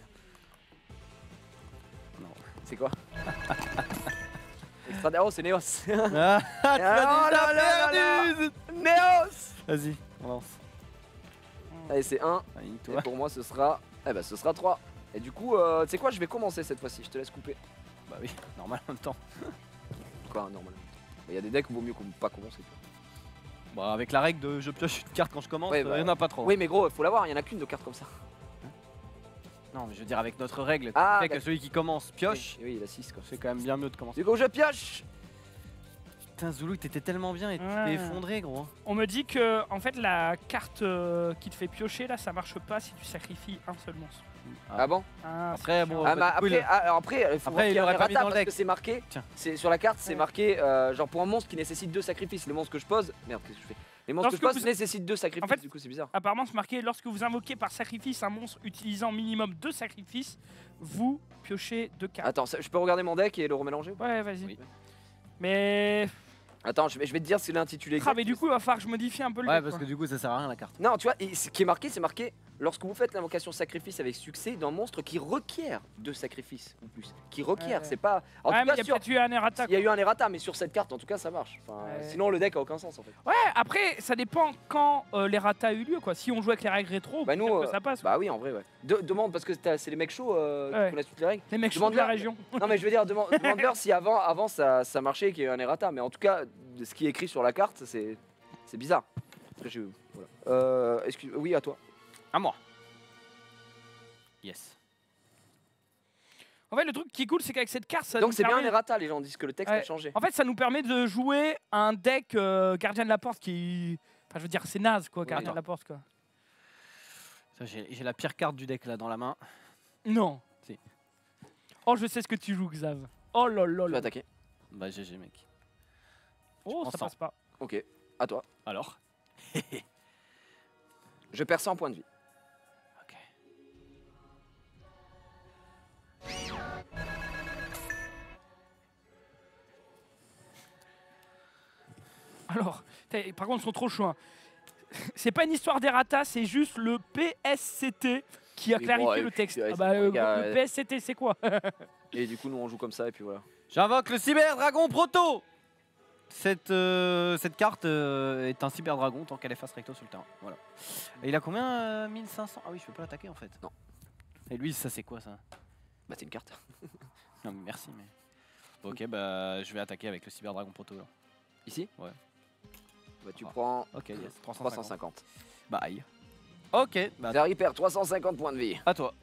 Non. C'est quoi? Extra... Oh c'est Neos. Ah, tu Ah, as oh là là là perdu. Neos. Vas-y, on lance. Allez c'est un. Allez, Et toi. pour moi ce sera. Eh bah ce sera trois. Et du coup, euh, tu sais quoi, je vais commencer cette fois-ci. Je te laisse couper. Bah oui, normal en même temps. Quoi, normalement. Il y a des decks où vaut mieux qu'on pas commencer. Bon, avec la règle de je pioche une carte quand je commence, Ouais, il bah, y en a pas trop. Oui mais gros, faut l'avoir. Il y en a qu'une de cartes comme ça. Non, mais je veux dire, avec notre règle, Ah, tu fais que d'accord. celui qui commence pioche, Oui, oui, il a six quoi. c'est quand même bien mieux de commencer. Du coup je pioche. Putain, Zoulou, t'étais tellement bien et tu Ouais. t'es effondré, gros. On me dit que en fait la carte euh, qui te fait piocher là, ça marche pas si tu sacrifies un seul monstre. Ah bon? Ah, Après, c'est bon, chiant. Ah, bah, bah, du coup, après, il- ah, alors après, il faut Après, voir il qu'il y a aurait un pas mis errata dans le parce deck. que c'est marqué. Tiens. C'est sur la carte, c'est Ouais. marqué euh, genre pour un monstre qui nécessite deux sacrifices. Le monstre que je pose, merde, qu'est-ce que je fais? Les monstres que je Lorsque pose vous- nécessitent deux sacrifices. En fait- du coup, c'est bizarre. Apparemment, c'est marqué lorsque vous invoquez par sacrifice un monstre utilisant minimum deux sacrifices, vous piochez deux cartes. Attends, ça- je peux regarder mon deck et le remélanger ou pas? Ouais, vas-y. Oui. Mais Attends, je vais, je vais te dire c'est l'intitulé. Ah, mais du coup, il va falloir que je modifie un peu le Ouais, deck, parce quoi. que du coup, ça sert à rien la carte. Non, tu vois, et ce qui est marqué, c'est marqué lorsque vous faites l'invocation sacrifice avec succès d'un monstre qui requiert deux sacrifices ou plus. Qui requiert, Ouais. c'est pas. En Ouais, tout mais cas, il y a sur- peut-être eu un errata. il y a eu un errata, mais sur cette carte, en tout cas, ça marche. Enfin, Ouais. Sinon, le deck a aucun sens en fait. Ouais, après, ça dépend quand euh, l'errata a eu lieu, quoi. Si on joue avec les règles rétro, Bah, nous, peut-être que euh, ça passe. Bah oui, en vrai, ouais. De- demande parce que t'as- c'est les mecs chauds euh, Ouais. qui connaissent toutes les règles. Les mecs chauds de la demande-leur. région. Non, mais je veux dire, demande- demande-leur si avant, avant ça, ça marchait et qu'il y a eu un errata. Mais en tout cas, de ce qui est écrit sur la carte, c'est c'est bizarre. Après, je- voilà. Euh, excuse, oui, à toi. À moi. Yes. En fait, le truc qui est cool, c'est qu'avec cette carte, ça Donc nous c'est bien un permet- errata, les gens disent que le texte Ouais. a changé. En fait, ça nous permet de jouer un deck euh, gardien de la porte qui. Enfin, je veux dire, c'est naze, quoi, Oui, gardien attends. de la porte, quoi. Ça, J'ai j'ai la pire carte du deck là dans la main. Non. Si. Oh, je sais ce que tu joues, Xav. Oh là là Tu vas là. attaquer. Bah G G mec. Oh, prends ça cent. passe pas. Ok, à toi. Alors. Je perds cent points de vie. Ok. Alors, t'as- par contre, ils sont trop chauds. hein. C'est pas une histoire d'errata, c'est juste le P S C T qui a Oui, clarifié bon, le ouais, texte. ouais, Ah bah, euh, gars, le P S C T, c'est quoi? Et du coup, nous on joue comme ça et puis voilà. J'invoque le Cyber Dragon Proto. Cette, euh, cette carte euh, est un Cyber Dragon tant qu'elle est face recto sur le terrain. Voilà. Et il a combien euh, mille cinq cents. Ah oui, je peux pas l'attaquer en fait. Non. Et lui, ça c'est quoi ça? Bah, c'est une carte. Non mais merci mais. Bon, ok, bah je vais attaquer avec le Cyber Dragon Proto là. Ici. Ouais. Bah, tu Ah. prends Ok, yes. trois cent trois cent cinquante. cinquante. Bye. Ok, bah Ferry perd trois cent cinquante points de vie. à toi.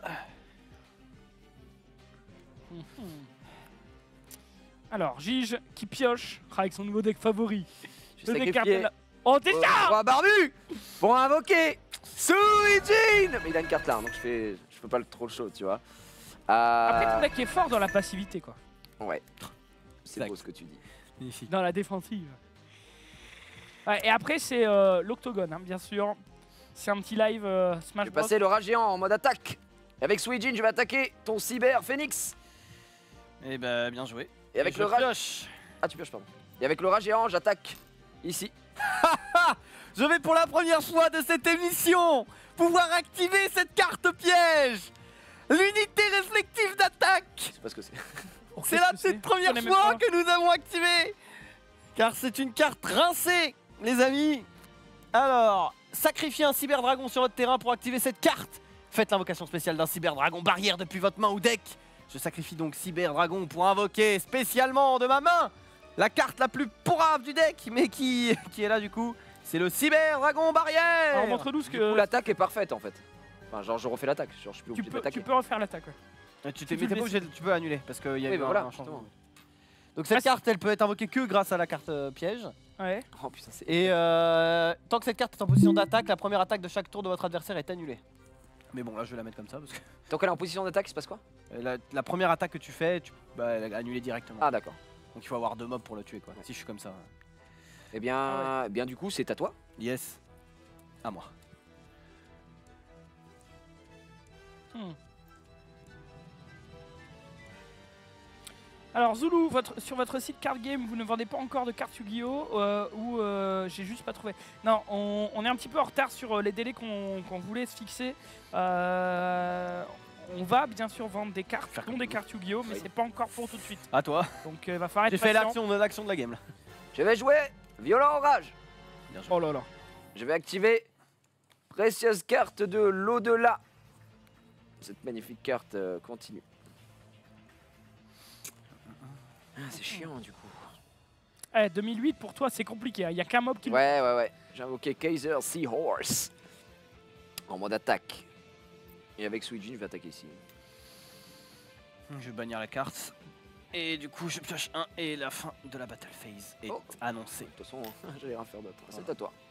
Alors, Gige qui pioche avec son nouveau deck favori. Je Le vais deck sacrifier. carte- Oh, déjà Euh, roi barbu pour invoquer Suijin. Mais il a une carte là, donc je fais, je peux pas le trop chaud, tu vois. Après, ton Euh, deck est fort dans la passivité, quoi. Ouais. C'est Tac. beau ce que tu dis. Magnifique. Dans la défensive. Ouais, et après, c'est euh, l'octogone, hein, bien sûr. C'est un petit live euh, Je Smash vais Bros. passer le rat géant en mode attaque. Avec Suijin, je vais attaquer ton cyber phoenix. Et bah bien joué. Et avec je le rat. pioche. Ah, tu pioches, pardon. Et avec le rat géant, j'attaque ici. Je vais pour la première fois de cette émission pouvoir activer cette carte piège. L'unité réflective d'attaque. Je sais pas ce que c'est. Oh, C'est qu'est-ce la que c'est petite première Je connais même fois pas. que nous avons activé. Car c'est une carte rincée, les amis. Alors, sacrifiez un cyberdragon sur votre terrain pour activer cette carte. Faites l'invocation spéciale d'un cyberdragon barrière depuis votre main ou deck. Je sacrifie donc cyberdragon pour invoquer spécialement de ma main la carte la plus pourrave du deck, mais qui, qui est là du coup. C'est le cyberdragon barrière. Alors, montre-nous ce Du coup, que. l'attaque est parfaite en fait. Enfin, genre, je refais l'attaque. Genre, je suis plus Tu obligé peux, d'attaquer. tu peux refaire l'attaque, ouais. Ah, tu t'es tu mais t'es le pas laisses. obligé de- tu peux annuler parce qu'il y a Oui, eu bah un, voilà, un changement. justement. Donc cette Ah, carte, elle peut être invoquée que grâce à la carte euh, piège. Ouais. Oh putain, c'est. Et euh, tant que cette carte est en position d'attaque, la première attaque de chaque tour de votre adversaire est annulée. Mais bon, là je vais la mettre comme ça parce que Tant qu'elle est en position d'attaque, il se passe quoi? euh, la, la première attaque que tu fais, tu, bah, elle est annulée directement. Ah, d'accord. Donc il faut avoir deux mobs pour le tuer quoi. Si je suis comme ça. Eh bien, Ah eh bien, du coup, c'est à toi. Yes. À moi. Hmm. Alors Zulu, votre, sur votre site Card Game, vous ne vendez pas encore de cartes Yu-Gi-Oh euh, ou euh, j'ai juste pas trouvé. Non, on, on est un petit peu en retard sur euh, les délais qu'on qu'on voulait se fixer. Euh, on va bien sûr vendre des cartes, Faire dont comme des nous. cartes Yu-Gi-Oh, mais Oui. c'est pas encore pour tout de suite. À toi. Donc il va falloir J'ai être fait patient. l'action de l'action de la game là. Je vais jouer Violent Orage. Bien joué. Oh là là. Je vais activer Précieuse carte de l'au-delà. Cette magnifique carte euh, continue. Ah, c'est chiant du coup. Eh, deux mille huit pour toi c'est compliqué, il y a qu'un mob qui le- Ouais, ouais, ouais. J'ai invoqué Kaiser Seahorse en mode attaque. Et avec Suijin, je vais attaquer ici. Je vais bannir la carte. Et du coup, je pioche un et la fin de la battle phase est Oh. annoncée. De toute façon, j'allais rien faire d'autre. C'est Voilà. à toi.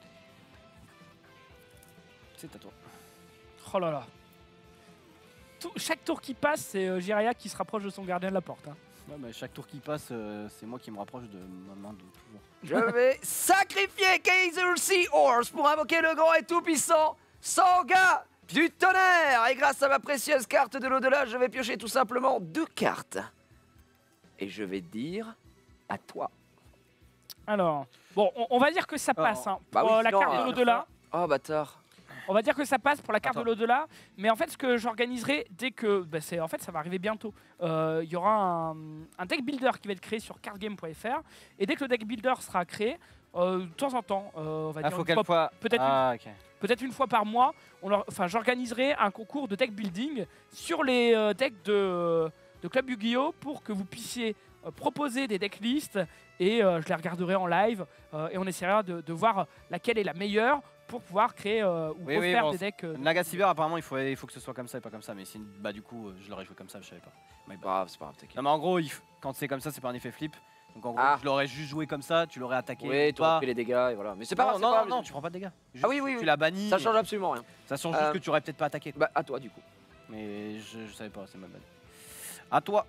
C'est à toi. Oh là là. Tout- chaque tour qui passe, c'est euh, Jiraiya qui se rapproche de son gardien de la porte. hein. Ouais, mais chaque tour qui passe, euh, c'est moi qui me rapproche de ma main de toujours. Je vais sacrifier Kaiser Seahorse pour invoquer le grand et tout-puissant Sanga du tonnerre. Et grâce à ma précieuse carte de l'au-delà, je vais piocher tout simplement deux cartes. Et je vais dire à toi. Alors, bon, on, on va dire que ça passe hein, Bah pour oui, euh, la sinon, carte euh, de l'au-delà. Oh bâtard. On va dire que ça passe pour la carte Attends. de l'au-delà, mais en fait ce que j'organiserai dès que, bah, c'est en fait ça va arriver bientôt. Euh, Il y aura un, un deck builder qui va être créé sur cardgame point F R et dès que le deck builder sera créé, euh, de temps en temps, euh, on va Ah, dire faut une qu'elle fois, fois. peut-être Ah, ok. peut-être une fois par mois, on leur- enfin j'organiserai un concours de deck building sur les euh, decks de, de Club Yu-Gi-Oh pour que vous puissiez euh, proposer des deck lists et euh, je les regarderai en live euh, et on essaiera de, de voir laquelle est la meilleure pour pouvoir créer euh, ou Oui, oui, refaire bon, des decks. euh, Naga Cyber, apparemment, il faut, il faut que ce soit comme ça et pas comme ça. Mais c'est une- bah, du coup, euh, je l'aurais joué comme ça, je savais pas. My bad. Pas grave, c'est pas grave, t'inquiète. Non, mais en gros, il f- quand c'est comme ça, c'est pas un effet flip. Donc en gros, Ah. je l'aurais juste joué comme ça, tu l'aurais attaqué. Oui, ou tu aurais pas. pris les dégâts et voilà. Mais c'est pas non, grave, c'est non, pas non, grave. non, tu prends pas de dégâts. Juste, Ah oui, oui, tu oui. l'as banni. Ça et- change absolument rien. Ça change Euh, juste que tu aurais peut-être pas attaqué. Quoi. Bah à toi du coup. Mais je, je savais pas, c'est ma bad. À toi.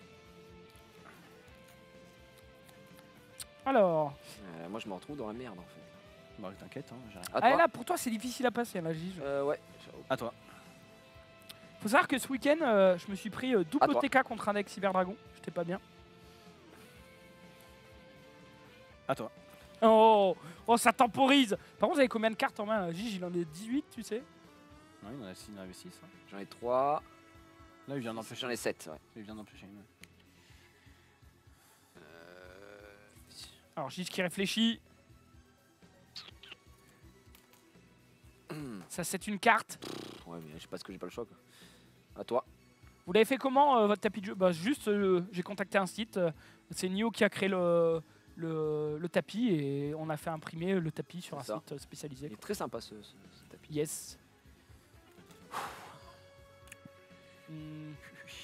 Alors, Euh, moi je me retrouve dans la merde en fait. Bah, t'inquiète, hein, j'arrive. À ah, et toi. là pour toi c'est difficile à passer la Gige. Euh, ouais. À toi. Faut savoir que ce week-end euh, je me suis pris euh, À double toi. T K contre un deck Cyber Dragon, j'étais pas bien. À toi. Oh, oh ça temporise. Par contre vous avez combien de cartes en main là Gige il en est dix-huit tu sais. Non, il en a six, il en avait six. Hein. J'en ai trois. Là, il vient d'empêcher. J'en ai sept. Ouais. Il vient d'empêcher une. Euh... Alors Gige qui réfléchit. Ça c'est une carte. Ouais mais je sais pas ce que j'ai pas le choix quoi. À toi. Vous l'avez fait comment euh, votre tapis de jeu? Bah juste euh, j'ai contacté un site. euh, c'est Nio qui a créé le, le, le tapis et on a fait imprimer le tapis sur un C'est ça. site euh, spécialisé. Il est très sympa ce, ce, ce tapis. Yes. Hmm.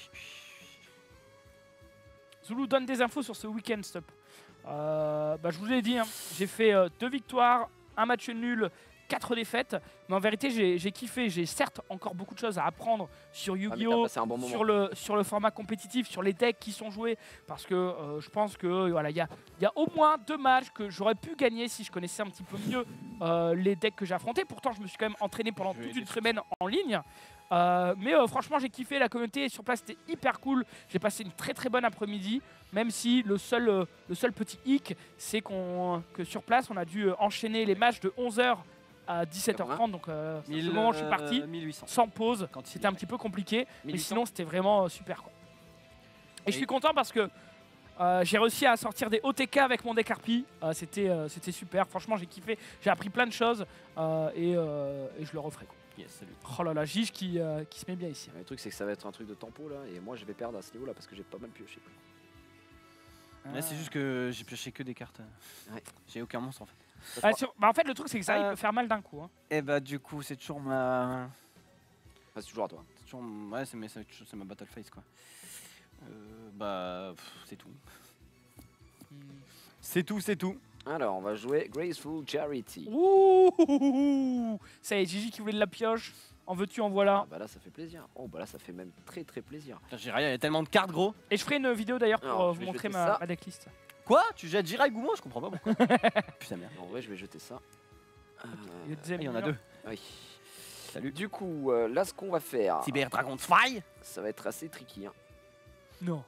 Zulu donne des infos sur ce week-end, stop. Euh, bah, je vous l'ai dit, hein, j'ai fait euh, deux victoires, un match nul, quatre défaites. Mais en vérité, j'ai j'ai kiffé. J'ai certes encore beaucoup de choses à apprendre sur Ah, mais t'as Yu-Gi-Oh! passé un bon moment. Sur le, sur le format compétitif, sur les decks qui sont joués, parce que euh, je pense que voilà, il y a, il y a au moins deux matchs que j'aurais pu gagner si je connaissais un petit peu mieux euh, les decks que j'ai affrontés. Pourtant, je me suis quand même entraîné pendant Je vais toute aider une sur semaine en ligne. Euh, mais euh, franchement, j'ai kiffé la communauté sur place, c'était hyper cool. J'ai passé une très très bonne après-midi, même si le seul, euh, le seul petit hic, c'est qu'on que sur place, on a dû euh, enchaîner les matchs de onze heures à dix-sept heures trente. Donc, euh, c'est le moment où je suis parti. mille huit cents. Sans pause, Quand il c'était un petit peu compliqué, mais mille huit cents. sinon c'était vraiment euh, super quoi. Et, Et- je suis content parce que euh, j'ai réussi à sortir des O T K avec mon deck Harpie, Euh, c'était euh, c'était super, franchement j'ai kiffé, j'ai appris plein de choses euh, et, euh, et je le referai quoi. Yes, salut. Oh là là, Gige qui, euh, qui se met bien ici. Le truc c'est que ça va être un truc de tempo là et moi je vais perdre à ce niveau là parce que j'ai pas mal pioché. Là, c'est juste que j'ai pioché que des cartes. Ouais. J'ai aucun monstre en fait. Ah, sur- bah, en fait le truc c'est que ça il Euh, peut faire mal d'un coup. Hein. Et bah, du coup, c'est toujours ma. Enfin, c'est toujours à toi. C'est toujours. Ouais, c'est mes- c'est c'est ma battle face quoi. Euh, bah, pff, c'est tout. Hmm. C'est tout, c'est tout. Alors on va jouer Graceful Charity. Ouh, ça y est, Gigi qui voulait de la pioche. En veux-tu, en voilà. Ah bah là ça fait plaisir. Oh bah là ça fait même très très plaisir. Putain, Jiraiya, il y a tellement de cartes, gros. Et je ferai une vidéo d'ailleurs pour Alors, euh, je vous vais montrer jeter ma, ça. ma decklist. Quoi? Tu jettes Jiraiya Goumon? Je comprends pas pourquoi. Putain, merde. En vrai je vais jeter ça. Euh, Et le deuxième Il y en a numéro. deux. oui. Salut. Du coup euh, là ce qu'on va faire, Cyber Dragon Fly. ça va être assez tricky. Hein. Non.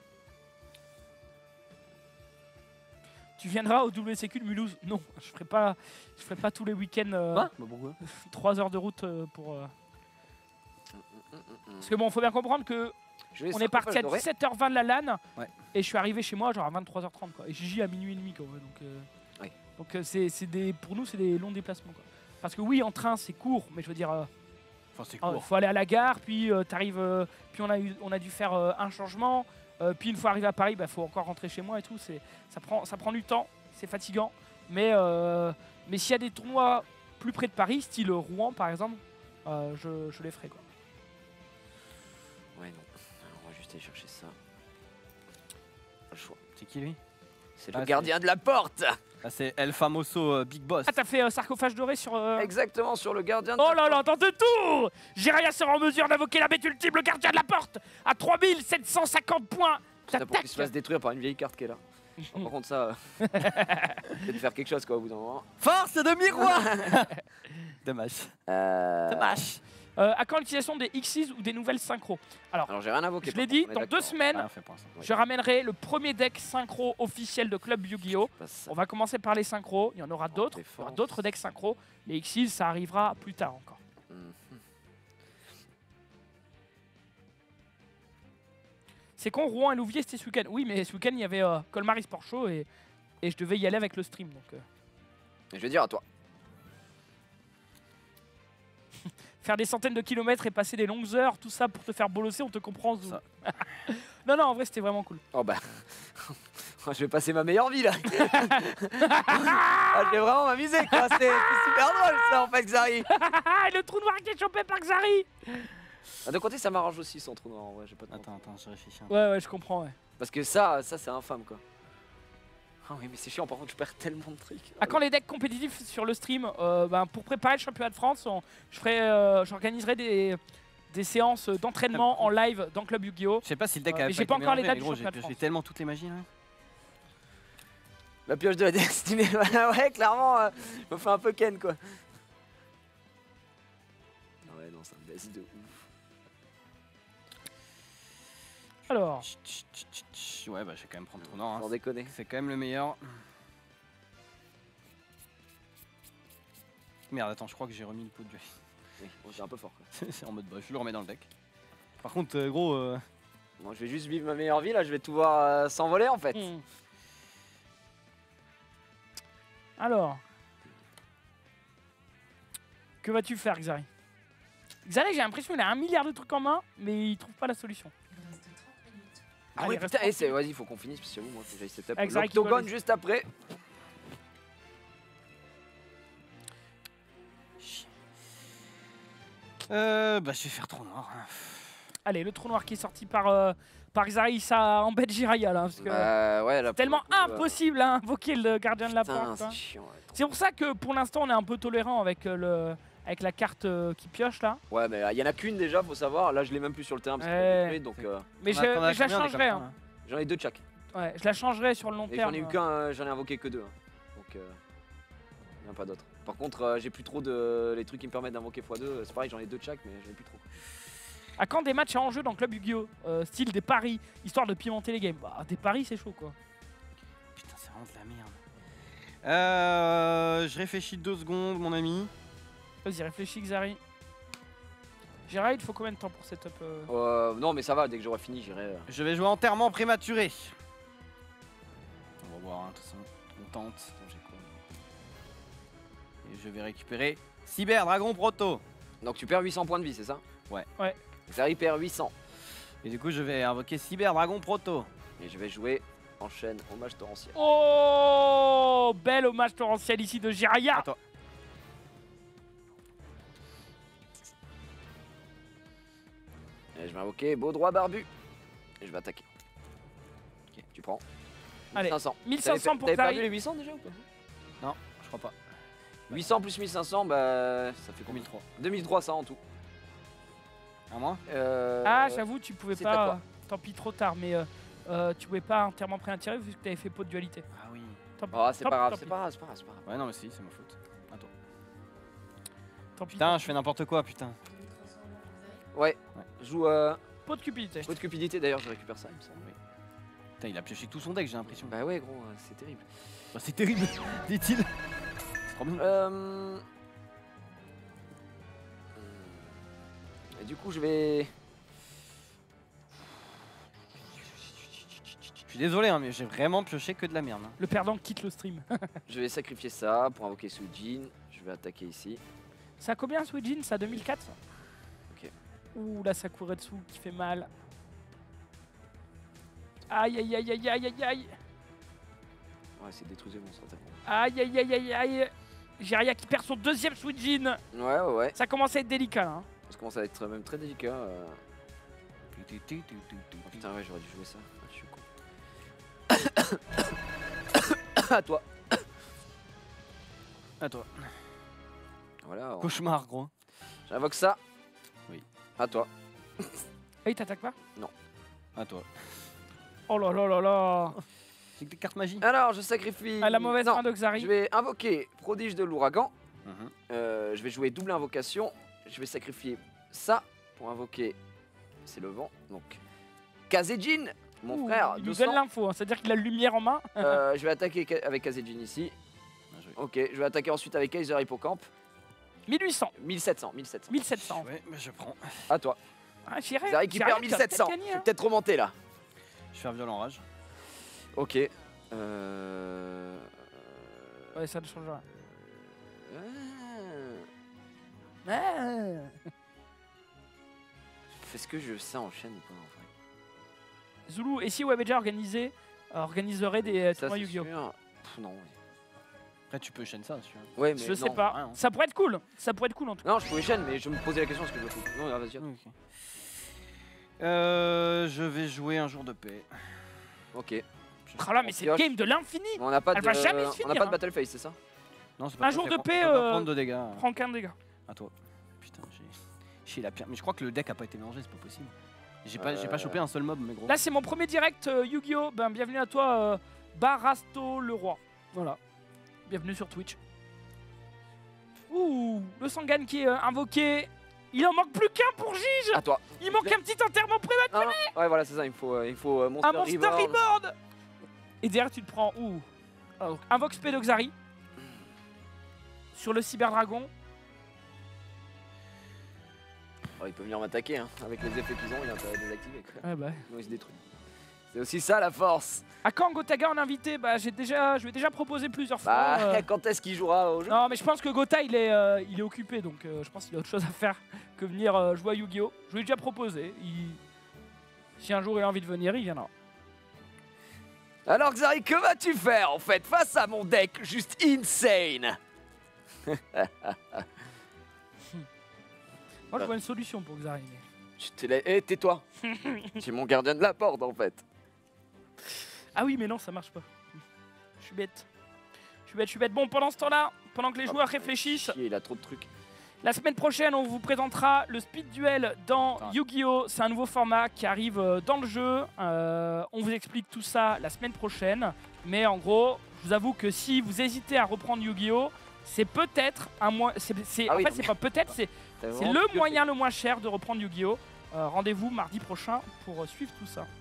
Tu viendras au W C Q de Mulhouse? Non, je ferai pas, je ferai pas tous les week-ends euh, Quoi? Bah, pourquoi? trois heures de route euh, pour. euh, Hum, hum, hum, hum. Parce que bon, faut bien comprendre que Je vais on est parti à sarcophage doré. dix-sept heures vingt de la LAN Ouais. et je suis arrivé chez moi genre à vingt-trois heures trente quoi. Et Gigi à minuit et demi quoi. Ouais, donc euh, Ouais. donc euh, c'est c'est des, pour nous c'est des longs déplacements quoi. Parce que oui, en train c'est court, mais je veux dire. euh, Enfin, c'est Il court. faut aller à la gare, puis euh, t'arrives, euh, puis on a, eu, on a dû faire euh, un changement, euh, puis une fois arrivé à Paris, il bah, faut encore rentrer chez moi et tout. C'est, ça, prend, ça prend du temps, c'est fatigant. Mais, euh, mais s'il y a des tournois plus près de Paris, style Rouen par exemple, euh, je, je les ferai quoi. Ouais non. Alors, on va juste aller chercher ça. Pas le choix. C'est qui lui? C'est Ah, le c'est- gardien de la porte. Ah, c'est El Famoso euh, Big Boss. Ah, t'as fait euh, sarcophage doré sur. euh, Exactement sur le gardien de Oh la là là, porte. dans deux tours Jiraiya sera en mesure d'invoquer la bête ultime, le gardien de la porte, à trois mille sept cent cinquante points. Putain, pour T'attaques. qu'il se fasse détruire par une vieille carte qui est là. Bon, par contre ça, euh, peut-être faire quelque chose quoi au bout d'un moment. Force de miroir. Dommage. Euh, Dommage. Euh, à quand l'utilisation des Xyz ou des nouvelles synchros? Alors, Alors j'ai rien invoqué. je l'ai par dit, contre, on est dans deux d'accord. semaines, Rien fait pour l'instant. Oui. je ramènerai le premier deck synchro officiel de Club Yu-Gi-Oh! Pas ça. On va commencer par les synchros, il y en aura En d'autres, il y aura défense. d'autres decks synchro. Les Xyz, ça arrivera plus tard encore. Mhm. C'est con, Rouen et Louviers, c'était ce week-end. Oui, mais ce week-end, il y avait euh, Colmar Sport Show et, et je devais y aller avec le stream. Donc, euh, Et je vais dire à toi. faire des centaines de kilomètres et passer des longues heures, tout ça pour te faire bolosser, on te comprend. Zou. Ça. non, non, en vrai, c'était vraiment cool. Oh bah. Je vais passer ma meilleure vie là. Ah, je vais vraiment m'amuser quoi. C'est c'est super drôle ça en fait, Xari. Ah, le trou noir qui est chopé par Xari. Ah, de côté, ça m'arrange aussi son trou noir en vrai. J'ai pas de Attends, attends, je réfléchis. un peu. Ouais, ouais, je comprends, ouais. Parce que ça, ça c'est infâme quoi. Ah oui, mais c'est chiant, par contre, je perds tellement de trucs. À quand les decks compétitifs sur le stream? euh, ben, Pour préparer le championnat de France, on- je ferai, euh, j'organiserai des, des séances d'entraînement en live dans Club Yu-Gi-Oh! Je sais pas si le deck Euh, a mais j'ai pas encore les dates du gros, j'ai championnat de pioché France. tellement toutes les magies là. La pioche de la destinée, ouais, clairement, euh, je me fais un peu ken quoi. Ah ouais, non, ça me baisse de ouf. Alors, Tch, tch, tch, tch, tch. Ouais, bah je vais quand même prendre ton nom. Sans déconner. C'est quand même le meilleur. Merde, attends, je crois que j'ai remis le pot de duel. Oui, bon, c'est un peu fort quoi. C'est en mode bah, je le remets dans le deck. Par contre, euh, gros. euh, Moi, je vais juste vivre ma meilleure vie là, je vais tout voir euh, s'envoler en fait. hmm. Alors, que vas-tu faire, Xari? Xari, j'ai l'impression qu'il a un milliard de trucs en main, mais il trouve pas la solution. Il reste trente minutes. Ah Allez, oui, reste putain, et tranquille. c'est- vas-y, faut qu'on finisse parce que j'avoue, moi, faut que j'aille setup Avec Zari qui l'octogone doit juste après. Euh, bah je vais faire trop noir. hein. Allez, le trou noir qui est sorti par, euh, par Xari, ça embête Jiraya là. Parce que Bah ouais, là. pour tellement le coup, euh, impossible à invoquer le gardien de la Putain, porte. hein. c'est chiant. ouais, trop. C'est pour ça que pour l'instant on est un peu tolérant avec, euh, le, avec la carte euh, qui pioche là. Ouais, mais il y en a qu'une déjà, faut savoir. Là, je l'ai même plus sur le terrain parce que Ouais. c'est pas donc euh, Mais T'en je, as- t'en as mais je la combien, des changerai. cartons, hein. j'en ai deux de chaque. Ouais, je la changerai sur le long Et terme. j'en ai eu qu'un, euh, j'en ai invoqué que deux. hein. Donc, euh, il n'y en a pas d'autres. Par contre, euh, j'ai plus trop de. Les trucs qui me permettent d'invoquer fois deux, c'est pareil, j'en ai deux de chaque, mais j'en ai plus trop. À quand des matchs à enjeu dans Club Yu-Gi-Oh! Euh, style des paris, histoire de pimenter les games. Bah, des paris c'est chaud quoi. Putain, c'est vraiment de la merde. Euh, je réfléchis deux secondes, mon ami. Vas-y, réfléchis Xari. Gérard, il faut combien de temps pour setup euh Euh, non, mais ça va, dès que j'aurai fini, j'irai. euh, Je vais jouer enterrement prématuré. On va voir, hein, de toute façon. On tente. Attends, j'ai quoi Et je vais récupérer Cyber Dragon Proto. Donc, tu perds huit cents points de vie, c'est ça? Ouais. Ouais. Xari perd huit cents. Et du coup, je vais invoquer Cyber Dragon Proto. Et je vais jouer en chaîne hommage torrentiel. Oh, bel hommage torrentiel ici de Jiraya. À toi. Et je vais invoquer beau droit barbu. Et je vais attaquer. Ok. Tu prends. Allez, mille cinq cents. mille cinq cents T'avais- pour T'avais perdu Xari. les huit cents déjà ou pas? Non, je crois pas. huit cents plus mille cinq cents, bah ça fait combien? deux mille trois. deux mille trois cents en tout. À moi Euh, Ah, j'avoue, tu pouvais c'est à pas. toi. euh, Tant pis, trop tard, mais euh, euh, tu pouvais pas entièrement préintéresser vu que t'avais fait pot de dualité. Ah oui. Tant pis, Ah, c'est tant pas pis, grave, tant c'est pis, pas grave, c'est pas grave, c'est pas grave. Ouais, non, mais si, c'est ma faute. À toi. tant pis, Putain, tant je fais n'importe quoi, putain. deux mille trois cents pour Xari. Ouais, Ouais. je joue euh, pis. Pot de cupidité. pot de cupidité d'ailleurs, je récupère ça, il me semble. oui. Putain, il a pioché tout son deck, j'ai l'impression. Bah ouais, gros, euh, c'est terrible. Bah, c'est terrible, dit-il. C'est trop bien. Euh... Et du coup, je vais. Je suis désolé, hein, mais j'ai vraiment pioché que de la merde. hein. Le perdant quitte le stream. Je vais sacrifier ça pour invoquer Sujin. Je vais attaquer ici. Ça a combien Suijin? Ça a deux mille quatre. Ok. Ouh, la Sakuretsu qui fait mal. Aïe aïe aïe aïe aïe aïe aïe. Ouais, c'est détruisé mon centre. Aïe aïe aïe aïe aïe. Jiraya qui perd son deuxième Suijin. Ouais, ouais, ouais. Ça commence à être délicat là. hein. Ça commence à être même très délicat. euh. Oh, putain, ouais, j'aurais dû jouer ça. Ah, je suis con. À toi. À toi. Voilà. on- Cauchemar, gros. J'invoque ça. Oui. À toi. Ah, il t'attaque pas? À toi. Oh là là là là. C'est que des cartes magie. Alors, je sacrifie. Ah, la mauvaise Non, main de Xari. je vais invoquer Prodige de l'ouragan. Mhm. Euh, je vais jouer double invocation. Je vais sacrifier ça pour invoquer. C'est le vent. Donc, Kazejin, mon Ouh, frère. il nous deux cents. donne l'info, hein, c'est-à-dire qu'il a la lumière en main. Euh, je vais attaquer Ka- avec Kazejin ici. Bien joué. Ok, je vais attaquer ensuite avec Kaiser Hippocampe. mille huit cents, mille sept cents, mille sept cents. mille sept cents. Ouais, bah je prends. À toi. Ah, j'irais- Ça récupère j'irais, mille tu as sept cents. peut-être gagné, C'est hein. peut-être remonté là. Je vais faire violent rage. Ok. Euh... Ouais, ça ne changera. euh, Ah. Est-ce que je ça enchaîne ou pas en vrai? Zulu, et si Webeja organisait, euh, organiserait des euh, Ça tournois c'est Yu-Gi-Oh! sûr. Pff, non. Après, tu peux chaîner ça, si tu veux. Ouais, mais Je sais non. pas. rien. Ça pourrait être cool. Ça pourrait être cool en tout cas. Non, je pouvais chaîne, mais je me posais la question est-ce que je le fous. Non, ah, vas-y. Ok. Euh, je vais jouer un jour de paix. Ok. Oh là, mais c'est une pioche. game de l'infini. On n'a pas Elle de, va jamais se on finir, n'a pas hein. de battle phase, c'est ça? Non, c'est Un pas jour ça, de c'est paix, pas- faut pas euh, prendre de dégâts. Prends qu'un dégât. À toi. Putain, j'ai j'ai la pire. Mais je crois que le deck a pas été mélangé, c'est pas possible. J'ai pas, j'ai pas Euh. chopé un seul mob, mais gros. Là, c'est mon premier direct euh, Yu-Gi-Oh! Ben, bienvenue à toi, euh, Barasto le roi. Voilà. Bienvenue sur Twitch. Ouh, le Sangan qui est euh, invoqué. Il en manque plus qu'un pour Gige. À toi. Il manque un petit enterrement prématuré. Non, non. Ouais, voilà, c'est ça. Il faut, euh, il faut euh, Monster, Un Monster Reborn. Reborn. Et derrière, tu te prends. Ouh. Alors, invoque Spedoxari. Sur le Cyber Dragon. Oh, il peut venir m'attaquer, hein. Avec les effets qu'ils ont, il a intérêt à désactiver. Quoi. Ouais, bah. Sinon, il se détruit. C'est aussi ça la force. À quand Gotaga en invité? Bah, j'ai déjà, je lui ai déjà proposé plusieurs fois. Bah, euh. quand est-ce qu'il jouera au jeu? Non, mais je pense que Gotha il est, euh, il est occupé, donc euh, je pense qu'il a autre chose à faire que venir euh, jouer à Yu-Gi-Oh! Je lui ai déjà proposé. Il... Si un jour il a envie de venir, il viendra. Alors, Xari, que vas-tu faire en fait face à mon deck juste insane? Moi, je vois une solution pour Xari. mais- Je te l'ai. Eh, tais-toi. Tu es mon gardien de la porte en fait. Ah oui, mais non, ça marche pas. Je suis bête. Je suis bête, je suis bête. Bon, pendant ce temps-là, pendant que les joueurs réfléchissent, Chier, il a trop de trucs. la semaine prochaine, on vous présentera le Speed Duel dans Putain. Yu-Gi-Oh! C'est un nouveau format qui arrive euh, dans le jeu. Euh, on vous explique tout ça la semaine prochaine. Mais en gros, je vous avoue que si vous hésitez à reprendre Yu-Gi-Oh! C'est peut-être un moyen. Ah En oui, fait, non, c'est pas peut-être, c'est T'as c'est vraiment le pioché. moyen le moins cher de reprendre Yu-Gi-Oh! Euh, Rendez-vous mardi prochain pour euh, suivre tout ça.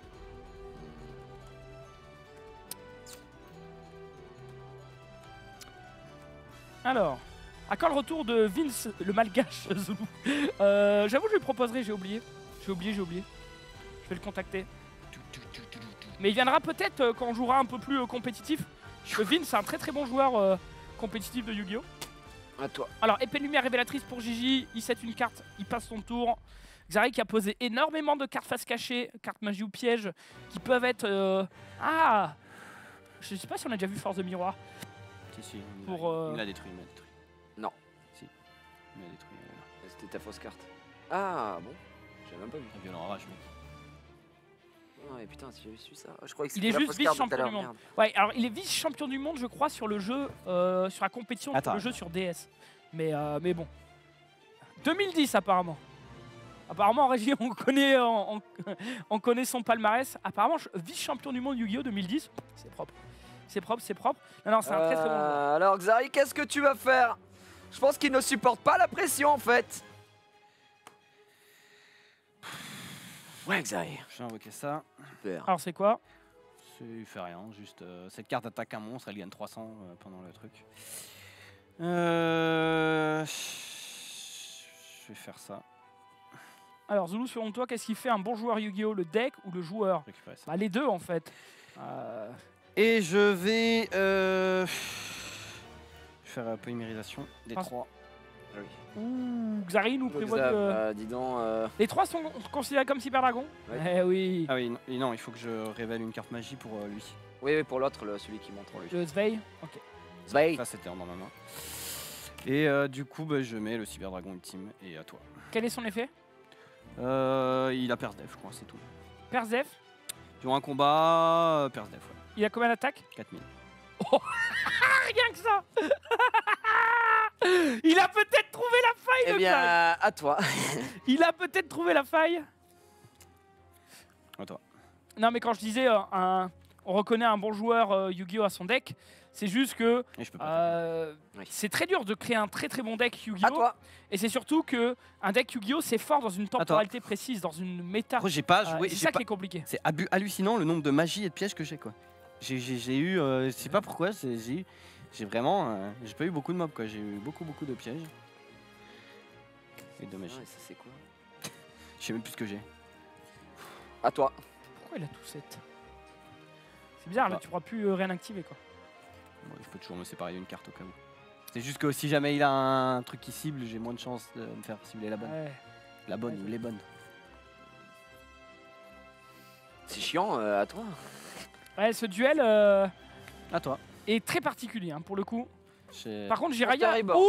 Alors, à quand le retour de Vince, le malgache Zulu? euh, J'avoue, je lui proposerai, j'ai oublié. J'ai oublié, j'ai oublié. Je vais le contacter. Mais il viendra peut-être euh, quand on jouera un peu plus euh, compétitif. Parce que Vince, c'est un très très bon joueur euh, compétitif de Yu-Gi-Oh! À toi. Alors, épée de lumière révélatrice pour Gigi, il set une carte, il passe son tour. Xari qui a posé énormément de cartes face cachée, cartes magie ou piège, qui peuvent être... euh, Ah Je sais pas si on a déjà vu Force de Miroir. Si, si, il Pour, l'a- euh, il l'a détruit, il l'a détruit. Non. Si. Il l'a détruit. euh, C'était ta fausse carte. Ah bon. J'avais même pas vu. un violent rage, mec. Ah mais putain, si j'avais su ça. Je croyais que Il c'était est la juste fausse carte de tout à vice-champion l'heure, du monde. merde. Ouais, alors il est vice-champion du monde, je crois, sur le jeu, euh, sur la compétition, sur Attends. le jeu sur D S. Mais, euh, mais bon. deux mille dix apparemment. Apparemment en régie, on connaît, on, on- on connaît son palmarès. Apparemment, je- vice-champion du monde Yu-Gi-Oh! deux mille dix, c'est propre. C'est propre, c'est propre. Non, non, c'est un très très bon joueur. Euh, alors Xari, qu'est-ce que tu vas faire? Je pense qu'il ne supporte pas la pression en fait. Ouais Xari. Je vais invoquer ça. Super. Alors c'est quoi? C'est- Il fait rien, juste euh, cette carte attaque un monstre, elle gagne trois cents euh, pendant le truc. Euh... Je vais faire ça, Alors Zulu, selon toi, qu'est-ce qui fait un bon joueur Yu-Gi-Oh! Le deck ou le joueur? récupérer ça. Bah les deux en fait. Euh, Et je vais euh... faire la polymérisation des Ah. trois. Ah oui. Ouh, Xari nous prévoit Xav, de... euh, dis donc. euh, Les trois sont considérés comme Cyber Dragon? Ouais. Eh oui. Ah oui, non, et non, il faut que je révèle une carte magie pour euh, lui. Oui, oui, pour l'autre, le- celui qui montre lui. Le Sveil. Ok. Sveil. Ça c'était dans ma main. Et euh, du coup, bah, je mets le Cyber Dragon ultime et à toi. Quel est son effet? Euh, il a Perse Def, je crois, c'est tout. Perzef. Durant un combat, euh, Perse Def, ouais. Il a combien d'attaques? quatre mille. Rien que ça. Il a peut-être trouvé la faille Eh de bien, Xari. à toi. Il a peut-être trouvé la faille. À toi. Non mais quand je disais euh, un... on reconnaît un bon joueur euh, Yu-Gi-Oh! À son deck, C'est juste que Et je peux pas. euh, Oui. c'est très dur de créer un très très bon deck À Yu-Gi-Oh! toi. Et c'est surtout que un deck Yu-Gi-Oh! C'est fort dans une temporalité précise, dans une méta. Gros, j'ai pas Euh, joué. c'est j'ai ça pas- qui est compliqué. C'est abu- hallucinant le nombre de magies et de pièges que j'ai quoi. J'ai j'ai- j'ai eu, euh, je sais pas pourquoi, c'est- j'ai eu- j'ai vraiment, euh, j'ai pas eu beaucoup de mobs quoi. J'ai eu beaucoup beaucoup de pièges et de magies. Ouais, ça c'est quoi? Je sais même plus ce que j'ai. À toi. Pourquoi il a tout sept? C'est bizarre, là Bah. tu pourras plus euh, rien activer quoi. Bon, il faut toujours me séparer d'une carte au cas où. C'est juste que si jamais il a un truc qui cible, j'ai moins de chances de me faire cibler la bonne. Ouais. La bonne Ouais, ou les bonnes. C'est chiant, euh, à toi. Ouais, ce duel euh, À toi. est très particulier hein, pour le coup. J'ai- Par contre, Jiraya. Monster Reborn. Ouh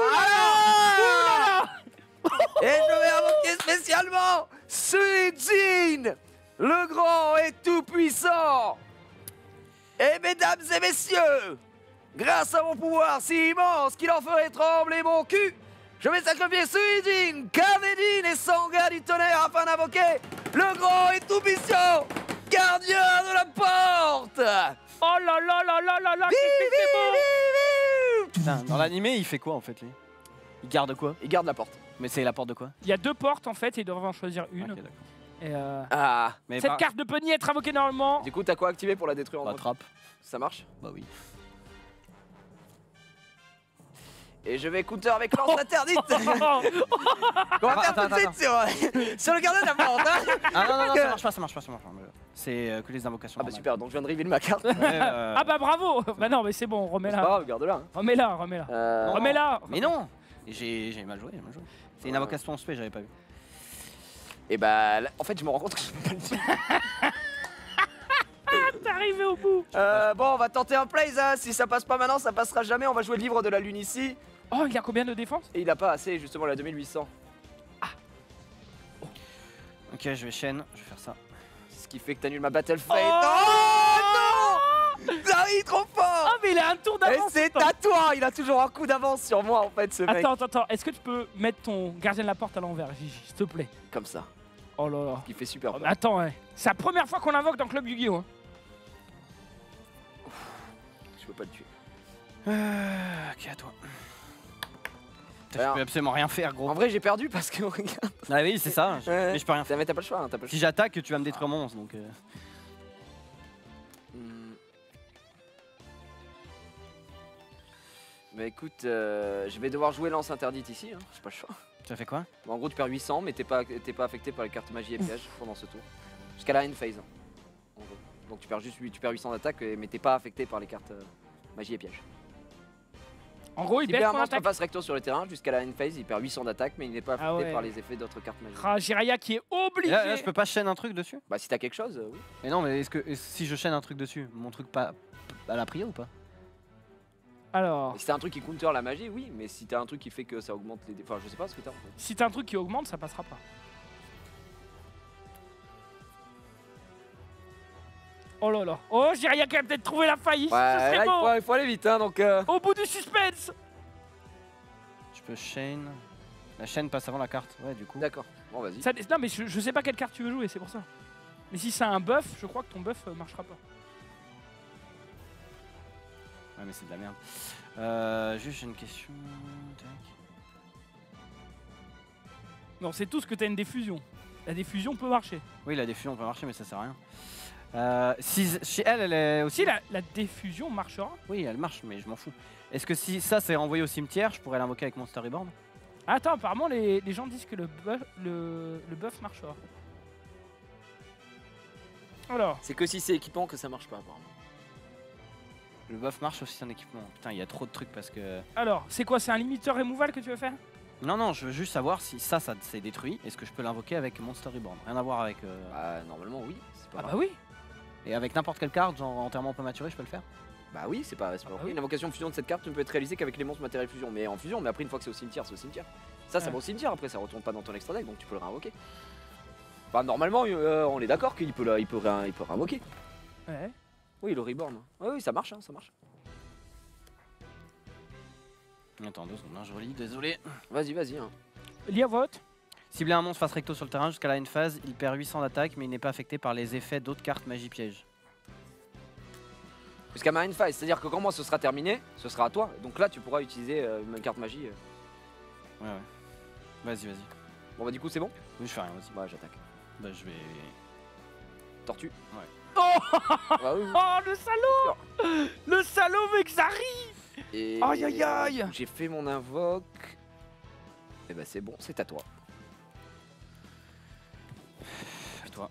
Ah Et je vais invoquer spécialement Suijin, le grand et tout-puissant. Et mesdames et messieurs, grâce à mon pouvoir si immense qu'il en ferait trembler mon cul, je vais sacrifier Suijin, Kazejin et Sangha du tonnerre afin d'invoquer le grand et tout-puissant gardien de la porte. Oh là là là là là là, qu'est-ce que c'est beau! Putain, dans l'animé, il fait quoi en fait lui? Il garde quoi? Il garde la porte. Mais c'est la porte de quoi? Il y a deux portes en fait et ils doivent en choisir une. Ok, d'accord. Et euh, Ah. Mais cette par- carte ne peut ni être invoquée normalement. Du coup, t'as quoi activé pour la détruire en Bah, mode- trappe. Ça marche? Bah oui. Et je vais counter avec lance interdite. On va Attends, faire tout de attends, suite sur, sur le gardien de la porte. Hein. Ah non, non, non, ça marche pas, ça marche pas, ça marche pas. C'est euh, que les invocations. Ah bah normales. super, donc je viens de reveal ma carte. Ouais, euh, Ah bah bravo. Bah non mais c'est bon, C'est pas remets-la. grave, garde-la. Hein. Remets-la, remets-la. Euh, Non. Remets-la. Mais non! J'ai j'ai mal joué, j'ai mal joué. C'est une Ouais. invocation spé, j'avais pas vu. Et bah, là, en fait, je me rends compte que je peux pas le dire. T'es arrivé au bout. Euh, bon, on va tenter un plays. Hein. Si ça passe pas maintenant, ça passera jamais. On va jouer le livre de la lune ici. Oh, il y a combien de défense? Et il a pas assez, justement, la deux mille huit cents. Ok, je vais chaîne, je vais faire ça. Ce qui fait que t'annules ma battle fate. Oh, Oh non! Zari, trop Oh fort! mais il a un tour Et d'avance. c'est attends. à toi! Il a toujours un coup d'avance sur moi, en fait, ce mec. Attends, attends, attends. Est-ce que tu peux mettre ton gardien de la porte à l'envers, Gigi, s'il te plaît? Comme ça. Oh là là. Qui fait super Oh, peur. mais attends, ouais. C'est la première fois qu'on l'invoque dans Club Yu-Gi-Oh! Hein. Je peux pas le tuer. Euh, ok, à toi. Putain, Alors- je peux absolument rien faire, gros. En vrai, j'ai perdu parce que, regarde. Ah oui, c'est ça. je- Ouais. Mais je peux rien faire. Mais t'as pas le choix, hein, t'as pas le Si choix. j'attaque, tu vas me détruire mon monstre, donc. euh, Hmm. Bah écoute, euh, je vais devoir jouer lance interdite ici, hein. J'ai pas le choix. Ça fait quoi? Bon, en gros, tu perds huit cents, mais t'es pas, t'es pas affecté par les cartes magie et piège pendant ce tour. Jusqu'à la end phase. hein, en gros. Donc tu perds juste huit- tu perds huit cents d'attaque, euh, mais t'es pas affecté par les cartes euh, magie et piège. En gros, il Si baisse un son monstre attaque. passe recto sur le terrain, jusqu'à la end phase, il perd huit cents d'attaque, mais il n'est pas affecté Ah ouais. par les effets d'autres cartes magiques. Ah, Jiraya qui est Et obligé. là, là, je peux pas chaîne un truc dessus? Bah si t'as quelque chose, euh, oui. Mais non, mais est-ce que est-ce- si je chaîne un truc dessus, mon truc pas à la prio ou pas? Alors, Et si t'as un truc qui counter la magie, oui, mais si t'as un truc qui fait que ça augmente les... dé- Enfin, je sais pas ce que t'as en fait. si t'as un truc qui augmente, ça passera pas. Oh là là. Oh, Jiraya qui a peut-être trouvé la faille. Ce Ouais, serait là, il beau. faut, il faut aller vite, hein, donc... euh, Au bout du suspense. Je peux chaîne. La chaîne passe avant la carte. Ouais, du coup. D'accord, bon vas-y. Ça- non, mais je, je sais pas quelle carte tu veux jouer, c'est pour ça. Mais si c'est un buff, je crois que ton buff euh, marchera pas. Ouais, mais c'est de la merde. Euh, juste j'ai une question. Tac. Non, c'est tout ce que t'as une diffusion. La diffusion peut marcher. Oui, la diffusion peut marcher, mais ça sert à rien. Euh, si chez elle, elle est aussi. Si la, la diffusion marchera. Oui, elle marche, mais je m'en fous. Est-ce que si ça c'est envoyé au cimetière, je pourrais l'invoquer avec Monster Reborn? Attends, apparemment les, les gens disent que le buff, le, le buff marchera. Alors, C'est que si c'est équipant que ça marche pas, apparemment. Le buff marche aussi en équipement. Putain, il y a trop de trucs parce que. alors, c'est quoi? C'est un limiteur removal que tu veux faire? Non, non, je veux juste savoir si ça, ça s'est détruit. Est-ce que je peux l'invoquer avec Monster Reborn? Rien à voir avec. euh, Bah, normalement, oui. C'est pas Ah grave. bah oui. Et avec n'importe quelle carte, genre enterrement prématuré, je peux le faire? Bah oui, c'est pas, c'est pas Ah bah oui. oui. L'invocation fusion de cette carte ne peut être réalisée qu'avec les monstres matériels fusion. Mais en fusion, mais après, une fois que c'est au cimetière, c'est au cimetière. Ça, ça Ouais. va au cimetière, après, ça retourne pas dans ton extra deck, donc tu peux le réinvoquer. Bah, normalement, euh, on est d'accord qu'il peut, le- il peut, réin- il peut réinvoquer. Ouais. Oui, le reborn. Oui, oui, ça marche, hein, ça marche. Attends deux secondes, hein, je relis, désolé. Vas-y, vas-y. Hein. Lia vote. Cibler un monstre face recto sur le terrain jusqu'à la end phase, il perd huit cents d'attaque, mais il n'est pas affecté par les effets d'autres cartes magie piège. Jusqu'à Marine Phase, c'est-à-dire que quand moi ce sera terminé, ce sera à toi. Donc là, tu pourras utiliser euh, ma carte magie. euh. Ouais, ouais. Vas-y, vas-y. Bon bah du coup, c'est bon. Oui, je fais rien, vas-y. Bah j'attaque. Bah, je vais. Tortue. Oh, Bah, oui, oui. oh le salaud. Le salaud Vexari. Et Aïe, aïe, aïe. j'ai fait mon invoque. Et bah c'est bon, c'est à toi. À toi.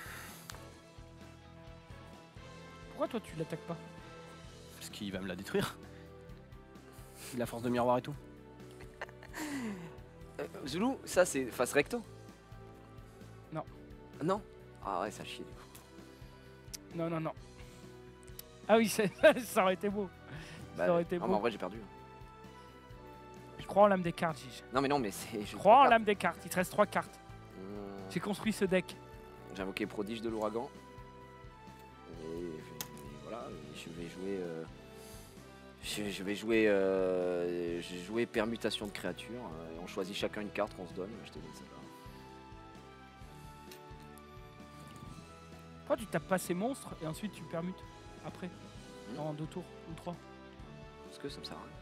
Pourquoi toi tu l'attaques pas? Parce qu'il va me la détruire. Il a force de miroir et tout. Euh, Zulu, ça c'est face recto? Non. Non? Ah ouais, ça chie du coup. Non, non, non. Ah oui, c'est- ça aurait été beau. Bah, ça aurait été non, beau. mais en vrai, j'ai perdu. Je crois en l'âme des cartes, Gigi. Non, mais non, mais c'est. Je crois en l'âme des cartes. Il te reste trois cartes. Mmh. J'ai construit ce deck. J'ai invoqué Prodige de l'ouragan. Et, et voilà, et je vais jouer. Euh, je, je vais jouer. Euh, J'ai joué permutation de créatures. euh, et on choisit chacun une carte qu'on se donne. Je te donne celle-là. Pourquoi tu tapes pas ces monstres et ensuite tu permutes après? Hmm. En deux tours ou trois. Parce que ça me sert à rien.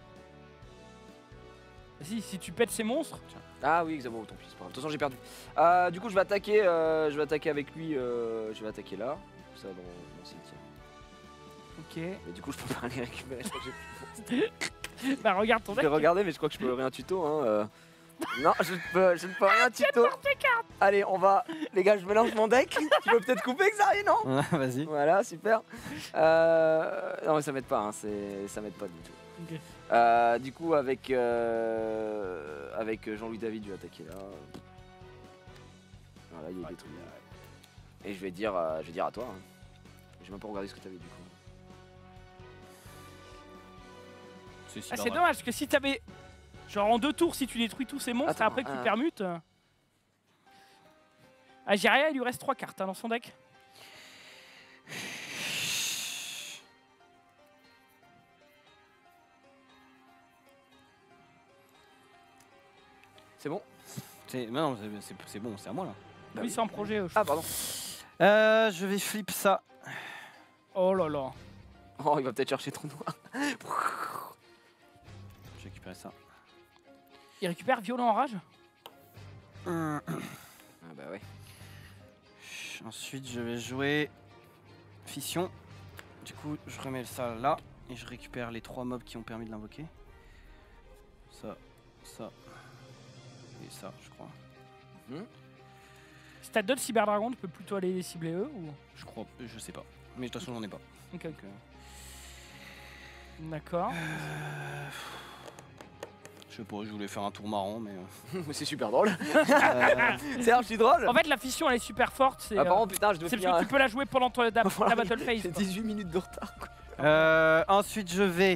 Si, si tu pètes ces monstres, Ah oui, Xamo, tant pis, c'est pas grave. De toute façon, j'ai perdu. Euh, du coup, je vais attaquer. Euh, je vais attaquer avec lui. Euh, je vais attaquer là. Ça dans mon cimetière. ok. Mais du coup, je peux pas les récupérer. Je crois que j'ai- Bah regarde ton Je vais deck. regarder, mais je crois que je peux rien tuto. Hein. euh. Non, je ne peux, je ne peux rien tuto. Allez, on va. Les gars, je mélange mon deck. Tu peux peut-être couper, Xari, non? Ouais, vas-y. Voilà, super. Euh... Non, mais ça m'aide pas. Hein. c'est- Ça m'aide pas du tout. Ok. Euh, du coup, avec euh, avec Jean-Louis David, je vais attaquer là. Voilà, il est détruit. Et je vais dire, euh, je vais dire à toi. Hein. J'ai même pas regardé ce que t'avais du coup. C'est Ah, super c'est drôle. dommage parce que si t'avais. Genre en deux tours, si tu détruis tous ces monstres Attends, et après que tu euh. permutes. euh, À Jiria, il lui reste trois cartes hein, dans son deck. C'est bon? C'est non, c'est- c'est c'est bon, c'est à moi là. Bah oui, oui. c'est en projet. euh, je- Ah, pardon. Euh, je vais flip ça. Oh là là. Oh, il va peut-être chercher trop noir. Je vais récupérer ça. Il récupère violent en rage. Ah, bah ouais. Ensuite, je vais jouer fission. Du coup, je remets ça là et je récupère les trois mobs qui ont permis de l'invoquer. Ça, ça et ça, je crois. Si t'as d'autres cyberdragons, tu peux plutôt aller les cibler eux ou. Je crois, je sais pas. Mais de toute façon, j'en ai pas. Ok, ok. Donc, euh, D'accord. je sais pas, je voulais faire un tour marrant, mais. euh, Mais c'est super drôle. euh, C'est archi drôle. En fait, la fission elle est super forte. C'est Ah, euh, par contre, putain, je dois c'est parce finir. que tu peux la jouer pendant ton- la, Voilà, la battle phase. J'ai quoi. dix-huit minutes de retard. Quoi. euh, ensuite, je vais.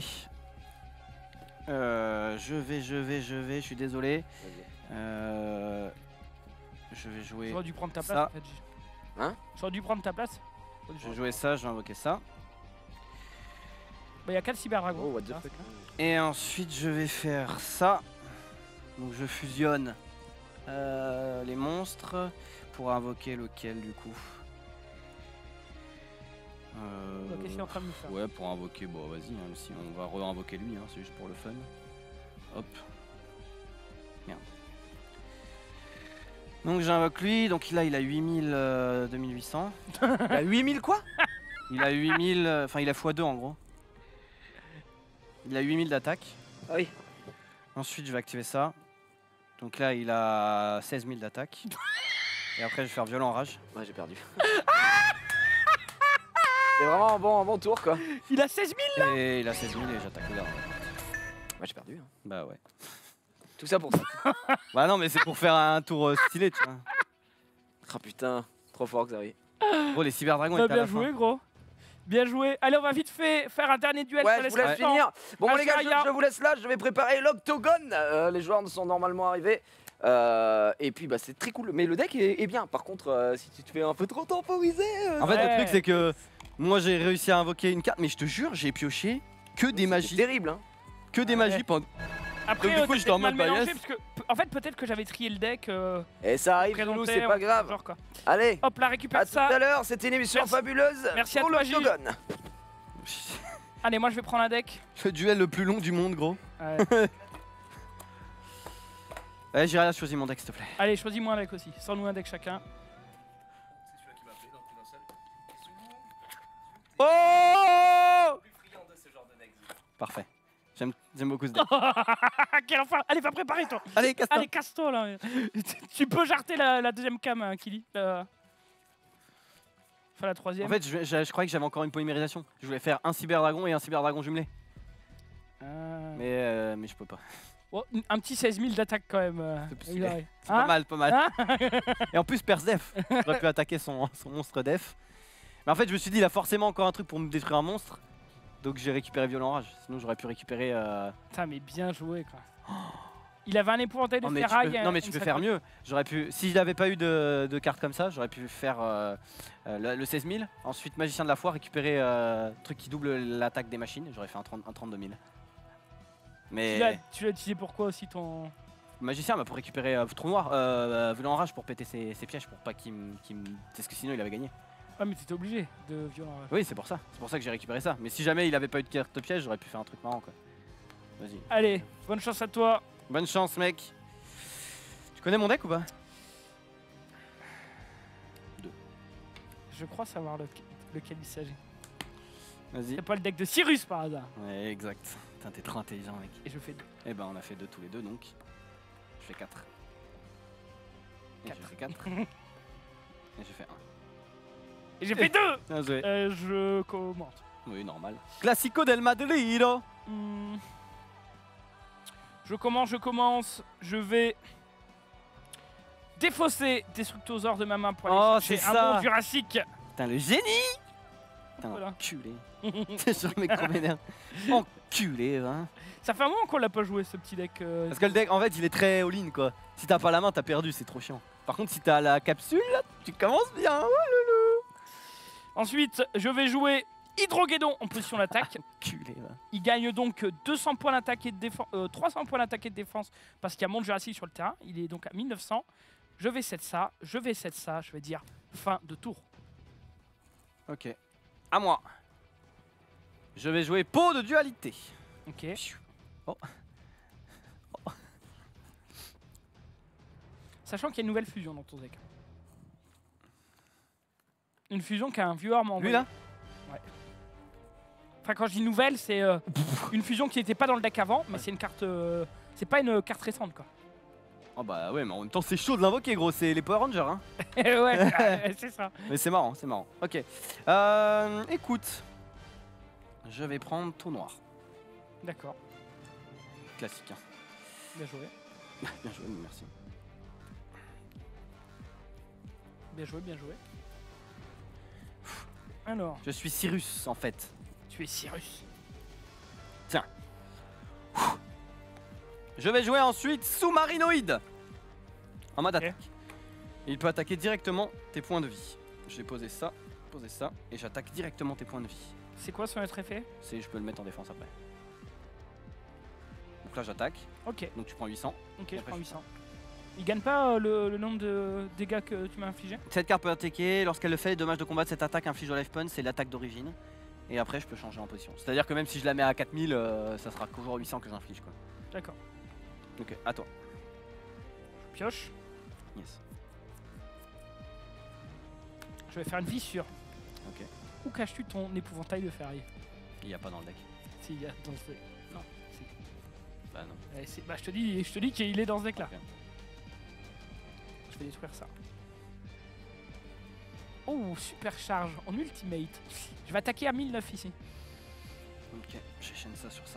Euh, je vais, je vais, je vais. Je suis désolé. Euh, je vais jouer. J'aurais dû prendre ta place ça. en fait. Hein? J'aurais dû prendre ta place. Je vais jouer ça, je vais invoquer ça. Bah, il y a quatre cyberdragons. Oh, what the hein. fuck. Et ensuite, je vais faire ça. Donc, je fusionne euh, les monstres pour invoquer lequel du coup euh, Ok, c'est en train de me faire. Ouais, pour invoquer, bon, vas-y, hein, si on va re-invoquer lui, hein, c'est juste pour le fun. Hop. Merde. Donc, j'invoque lui, donc là, il a huit mille, euh, deux mille huit cents. Bah, huit mille quoi? Il a huit mille, euh, enfin, il a fois deux en gros. Il a huit mille d'attaque. Ah oui. Ensuite, je vais activer ça. Donc là, il a seize mille d'attaque. Et après, je vais faire violent en rage. Ouais, j'ai perdu. C'est vraiment un bon, un bon tour quoi. Il a seize mille. Et il a seize mille et j'attaque le dernier. Ouais, j'ai perdu. Hein. Bah ouais. Tout ça pour ça. Bah non, mais c'est pour faire un tour euh, stylé, tu vois. Ah putain, trop fort Xavier. Gros, les cyberdragons Bah, étaient à bien la fin. joué, gros. Bien joué. Allez, on va vite fait faire un dernier duel. Ouais, te je vous laisse laisse le temps. finir. Bon, Ah, les gars, je, Jiraya. je vous laisse là. Je vais préparer l'octogone. Euh, les joueurs sont normalement arrivés. Euh, et puis, bah, c'est très cool. Mais le deck est, est bien. Par contre, euh, si tu te fais un peu trop temporiser. euh, En fait, Ouais. le truc, c'est que moi, j'ai réussi à invoquer une carte, mais je te jure, j'ai pioché que des c'est magies. terrible. Hein. Que des Ouais. magies pendant. Après, Donc, du euh, coup, t'as j'étais en peut-être mode mal mélangé, bias. parce que, en fait, peut-être que j'avais trié le deck. Euh, Et ça arrive, Zoulou, présenté, c'est pas ou- grave. Genre quoi. Allez, Hop, là, à récupère tout ça. à l'heure. C'était une émission Merci. fabuleuse. Merci à pour toi, Gilles. l'octogone. Allez, moi je vais prendre un deck. Le duel le plus long du monde, gros. Ouais. Allez, j'irai là, choisis mon deck, s'il te plaît. Allez, choisis-moi un deck aussi. Sors-nous un deck chacun. C'est celui-là qui m'a appelé, donc il en seul. Oh Plus friand de ce genre de deck. Parfait. J'aime j'aime beaucoup ce deck. Quel enfer. Allez, va préparer toi. Allez, casse-toi. Allez, casse-toi là. Tu peux jarter la, la deuxième cam, hein, Kili. La- Enfin, la troisième. En fait, je, je, je croyais que j'avais encore une polymérisation. Je voulais faire un cyberdragon et un cyberdragon jumelé. Ah. Mais, euh, mais je peux pas. Oh, un petit seize mille d'attaque quand même. euh, C'est- il arrive. C'est Hein pas mal, pas mal. Hein Et en plus, Perse Def. J'aurais pu attaquer son, son monstre Def. Mais en fait, je me suis dit, il a forcément encore un truc pour me détruire un monstre. Donc j'ai récupéré Violent Rage. Sinon, j'aurais pu récupérer. Euh... Putain, mais bien joué quoi. Il avait un épouvantail de Non, mais tu ferraille. peux, euh, non, mais tu une peux faire sacoche. mieux. J'aurais pu. Si j'avais pas eu de, de cartes comme ça, j'aurais pu faire euh, euh, le, le seize mille. Ensuite, Magicien de la Foi, récupérer euh, truc qui double l'attaque des machines. J'aurais fait un, trente, un trente-deux mille. Mais. Tu l'as- Tu l'as utilisé pourquoi aussi ton. Magicien, bah, pour récupérer euh, Trou Noir, euh, euh, Violent Rage pour péter ses, ses pièges pour pas qu'il me. qu'il me- Parce que sinon il avait gagné. Ah, mais t'étais obligé de violent. Rage. Oui, c'est pour ça. C'est pour ça que j'ai récupéré ça. Mais si jamais il avait pas eu de carte de piège, j'aurais pu faire un truc marrant quoi. Vas-y. Allez, bonne chance à toi. Bonne chance, mec. Tu connais mon deck ou pas? Je crois savoir le- lequel il s'agit. Vas-y. C'est pas le deck de Cyrus par hasard. Ouais, exact. Putain, t'es trop intelligent, mec. Et je fais deux. Eh ben, on a fait deux tous les deux donc. Je fais quatre. Et Quatre. je fais quatre. Et j'ai fait un. Et j'ai fait deux. Bien joué. Euh, je commente. Oui, normal. Classico del Madrid. Hmm. Je commence, je commence. Je vais défausser Destructosaur de ma main pour aller Oh, chercher c'est un ça. bon Jurassic. Putain, le génie. Putain, Voilà. enculé. C'est sur mes gros m'énerve. Enculé, hein. Ça fait un moment qu'on l'a pas joué ce petit deck. euh, Parce que le deck, en fait, il est très all-in quoi. Si t'as pas la main, t'as perdu, c'est trop chiant. Par contre, si t'as la capsule, là, tu commences bien. Ouais. Ensuite, je vais jouer Hydroguédon en position d'attaque. Enculé, va. Il gagne donc deux cents points d'attaque et de défense, euh, trois cents points d'attaque et de défense parce qu'il y a mon Jurassic sur le terrain. Il est donc à mille neuf cents. Je vais set ça, je vais set ça, je vais dire fin de tour. Ok. À moi. Je vais jouer Peau de dualité. Ok. Oh. Sachant qu'il y a une nouvelle fusion dans ton deck. Une fusion qu'un viewer m'a envoyé. Lui là. Enfin, quand je dis nouvelle, c'est euh, une fusion qui n'était pas dans le deck avant, mais c'est une carte. euh, c'est pas une carte récente quoi. Oh bah ouais, mais en même temps, c'est chaud de l'invoquer, gros. C'est les Power Rangers, hein. ouais, euh, c'est ça. Mais c'est marrant, c'est marrant. Ok. Euh, écoute. Je vais prendre Trou Noir. D'accord. Classique. Hein. Bien joué. Bien joué, merci. Bien joué, bien joué. Alors, Je suis Cyrus, en fait. tu es Cyrus. Je vais jouer ensuite Sous-Marinoïde. En mode Ok. attaque. Il peut attaquer directement tes points de vie. Je vais poser ça, poser ça, et j'attaque directement tes points de vie. C'est quoi son autre effet? C'est, je peux le mettre en défense après. Donc là j'attaque, Ok, donc tu prends huit cents. ok, Et je après, prends je huit cents. Il gagne pas euh, le, le nombre de dégâts que tu m'as infligé? Cette carte peut attaquer, lorsqu'elle le fait, les dommages de combat de cette attaque inflige au life point, c'est l'attaque d'origine. Et après je peux changer en position. C'est-à-dire que même si je la mets à quatre mille, euh, ça sera toujours huit cents que j'inflige quoi. D'accord. Ok, à toi. Je pioche. Yes. Je vais faire une fissure. Ok. Où caches-tu ton épouvantail de ferraille? Il n'y a pas dans le deck. Si, il y a dans ce... Non. Si. Bah non. Eh, c'est- Bah, je te dis, je te dis qu'il est dans ce deck là. Ok. Je vais détruire ça. Oh, super charge en ultimate. Je vais attaquer à mille neuf ici. Ok, j'enchaîne ça sur ça.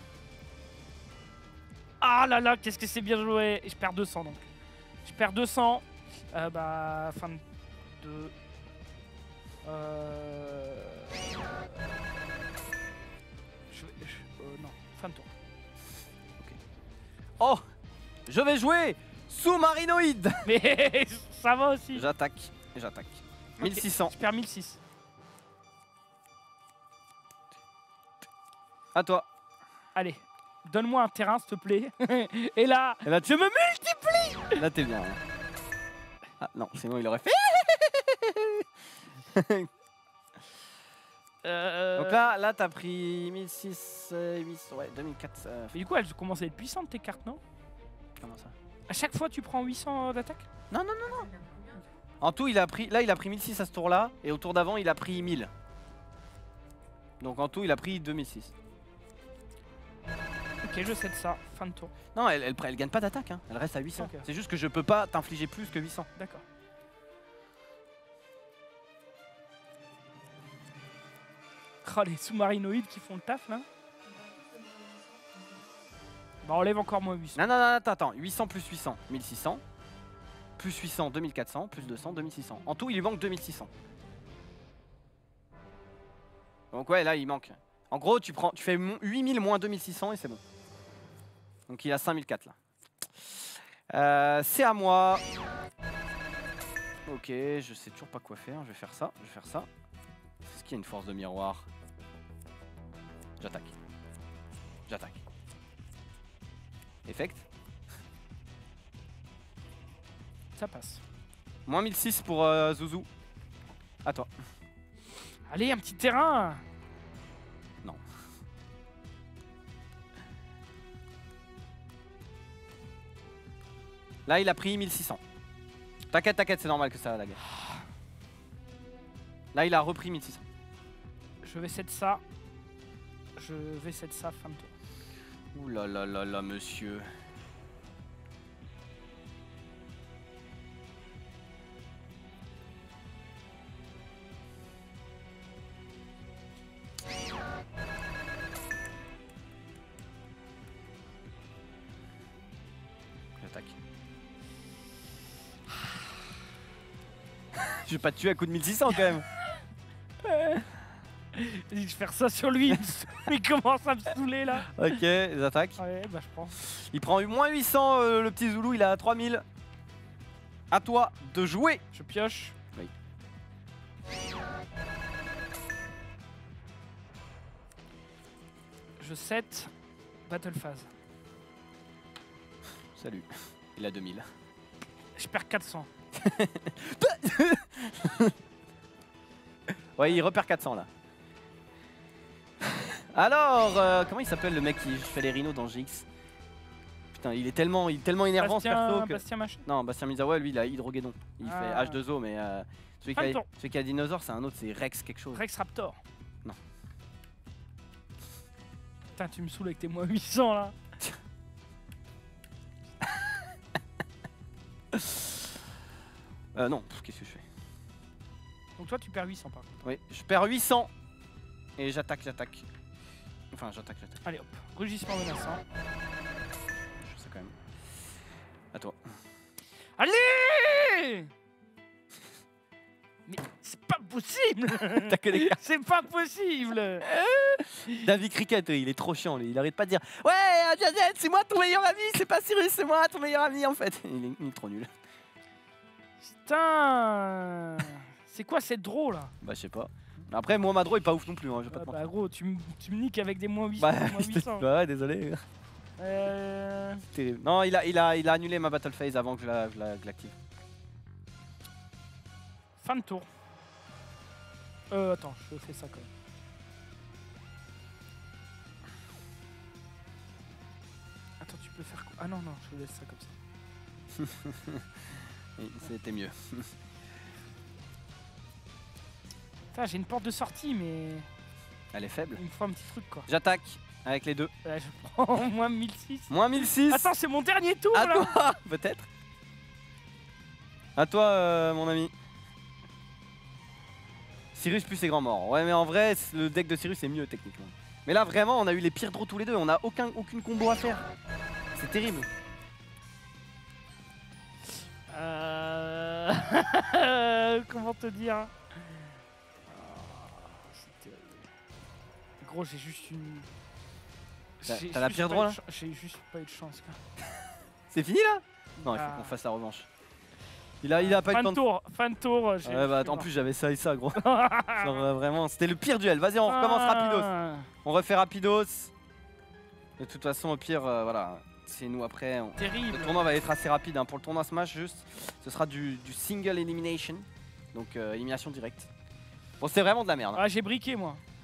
Ah là là, qu'est-ce que c'est bien joué. Et je perds deux cents donc. Je perds deux cents. Euh, bah, fin de... Euh... Je vais... je- euh, non, fin de tour. Oh, je vais jouer Sous-Marinoïde. Mais ça va aussi. J'attaque et j'attaque. Ok, mille six cents. Je perds mille six. À toi. Allez, donne-moi un terrain s'il te plaît. Et là, Et là, tu je me multiplie. Là, t'es bien. hein. Ah non, sinon il aurait fait. Euh, Donc là, là t'as pris mille six cents, euh, huit cents, ouais, deux mille quatre cents. euh, Mais du coup, elles commencent à être puissantes tes cartes, non? comment ça? À chaque fois, tu prends huit cents d'attaque? En tout, il a pris, là, il a pris mille six cents à ce tour-là, et au tour d'avant, il a pris mille. Donc en tout, il a pris deux mille six. Ok, je sais de ça. Fin de tour. Non, elle, elle, elle gagne pas d'attaque, hein. Elle reste à huit cents. Ok. C'est juste que je peux pas t'infliger plus que huit cents. D'accord. Oh, les sous-marinoïdes qui font le taf là. Bah, on enlève encore moins huit cents. Non, non, non, attends, attends. huit cents plus huit cents, mille six cents. Plus huit cents, deux mille quatre cents. Plus deux cents, deux mille six cents. En tout, il lui manque deux mille six cents. Donc ouais, là, il manque. En gros, tu, prends, tu fais mo- huit mille moins deux mille six cents et c'est bon. Donc il a cinq mille quatre là. Euh, c'est à moi. Ok, je sais toujours pas quoi faire. Je vais faire ça, je vais faire ça. Est-ce qu'il y a une force de miroir? J'attaque. J'attaque. Effect. Ça passe. Moins mille six pour euh, Zouzou. À toi. Allez, un petit terrain. Là, il a pris mille six cents. T'inquiète, t'inquiète, c'est normal que ça la gagne. Là, il a repris mille six cents. Je vais set ça. Je vais set ça fin de tour. Ouh là là là là, monsieur. J'attaque. Je vais pas te tuer à coup de mille six cents quand même. Vas-y, je vais faire ça sur lui. Il commence à me saouler là. Ok, les attaques. Ouais, bah je prends. Il prend moins huit cents, euh, le petit Zoulou, il a trois mille. À toi de jouer. Je pioche. Oui. Je set battle phase. Salut. Il a deux mille. Je perds quatre cents. Ouais, il repère quatre cents là. Alors, euh, comment il s'appelle le mec qui fait les rhinos dans G X? Putain, il est tellement, il est tellement énervant ce perso Bastien, que... Bastien machin. Non, Bastien Mizawa, lui, il a Hydroguédon. Il Ah. fait H deux O, mais euh, celui, qui Pas le a, temps. celui qui a dinosaure, c'est un autre, c'est Rex quelque chose. Rex Raptor. Non. Putain, tu me saoules avec tes moins huit cents là. Euh, non, pff, qu'est-ce que je fais? Donc toi, tu perds huit cents par contre. Oui, je perds huit cents. Et j'attaque, j'attaque. Enfin, j'attaque, j'attaque. Allez hop, rugissement menaçant. Je sais quand même. À toi. Allez! Mais c'est pas possible! T'as que des cartes. C'est pas possible! David Cricket, il est trop chiant, lui. Il arrête pas de dire ouais, Adiazet, c'est moi ton meilleur ami, c'est pas Cyrus, c'est moi ton meilleur ami en fait. Il est, il est trop nul. Putain! C'est quoi cette draw là? Bah, je sais pas. Après, moi, ma draw est pas ouf non plus, hein, je vais pas Ah te bah mentir. gros, tu me tu me niques avec des moins huit cents. Bah, moins huit cents. ouais, désolé. Euh... Terrible. Non, il a, il, a, il a annulé ma battle phase avant que je la- je la- je l'active. Fin de tour. Euh, attends, je fais ça quand même. Attends, tu peux faire quoi? Ah non, non, je laisse ça comme ça. Et C'était mieux. Putain, j'ai une porte de sortie, mais Elle est faible. il me faut un petit truc quoi. J'attaque avec les deux. Ouais, je prends moins mille six. Moins mille six. Attends, c'est mon dernier tour à là! toi, peut-être. À toi, euh, mon ami. Cyrus plus ses grands morts. Ouais, mais en vrai, c- le deck de Cyrus est mieux techniquement. Mais là, vraiment, on a eu les pires draws tous les deux. On a aucun, aucune combo à faire. C'est terrible. Euh... Comment te dire? Ah, c'est terrible. Gros, j'ai juste une. T'as- J'ai t'as la juste pire pas draw, eu là de ch- J'ai juste pas eu de chance. Quoi. C'est fini là? Non, il faut Ah. qu'on fasse la revanche. Il a, il a pas eu Fin le temps de de... tour, fin de tour. j'ai- Ouais, bah, je en suis plus, j'avais ça et ça, gros. mort. Genre, euh, vraiment, c'était le pire duel. Vas-y, on recommence rapidos. Ah, On refait rapidos. De toute façon, au pire, euh, voilà. C'est nous après. on- Terrible. Le tournoi va être assez rapide hein. Pour le tournoi Smash, juste, ce sera du, du single elimination. Donc, euh, élimination directe. Bon, c'était vraiment de la merde. hein. Ah, j'ai briqué moi.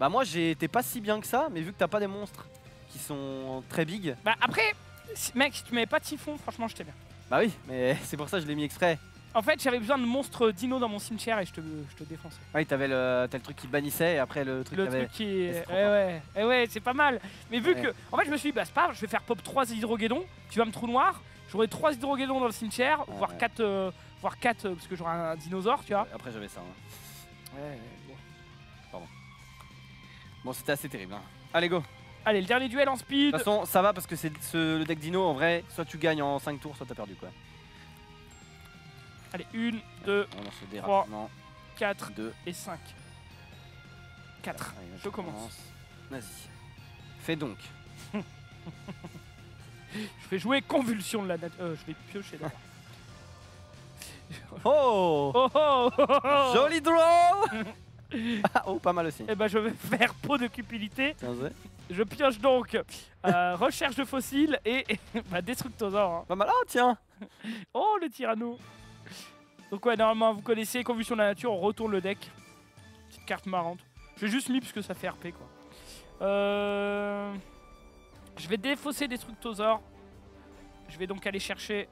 Bah moi j'ai été pas si bien que ça, mais vu que t'as pas des monstres qui sont très big. Bah après, si- mec, si tu m'avais pas de Typhon, franchement, j'étais bien. Bah oui, mais c'est pour ça que je l'ai mis exprès. En fait, j'avais besoin de monstres dino dans mon cimetière et je te, je te défonçais. Oui, t'avais le, t'as le truc qui bannissait et après le truc Le qui avait... truc qui est. c'est trop Eh ouais, eh ouais, c'est pas mal. Mais vu Ouais. que. En fait, je me suis dit, bah c'est pas grave, je vais faire pop trois hydroguédons, tu vas me trou noir, j'aurai trois hydroguédons dans le cimetière, Ouais, voire ouais. quatre, euh, voire quatre parce que j'aurai un dinosaure, tu vois. Après j'avais ça. Hein. Ouais, bon. Bon c'était assez terrible. Hein. Allez go. De Allez, le dernier duel en speed. toute façon ça va parce que c'est ce- le deck dino en vrai, soit tu gagnes en cinq tours, soit t'as perdu quoi. Allez, une, deux, On lance le dé trois. rapidement. quatre deux. et cinq. quatre. Allez, Je commence. Vas-y. Fais donc. Je vais jouer convulsion de la nature. Euh, je vais piocher d'abord. Oh, Oh oh, oh, oh, oh. joli draw. Ah, oh pas mal aussi. Eh ben, je vais faire peau de cupidité. Tiens, c'est Je pioche donc euh, recherche de fossiles et, et bah, destructosaure. hein. pas mal. Oh tiens. Oh le tyranno. Donc ouais, normalement vous connaissez convulsion de la nature, on retourne le deck. Petite carte marrante. J'ai juste mis parce que ça fait R P quoi. Euh... Je vais défausser destructosaure. Je vais donc aller chercher.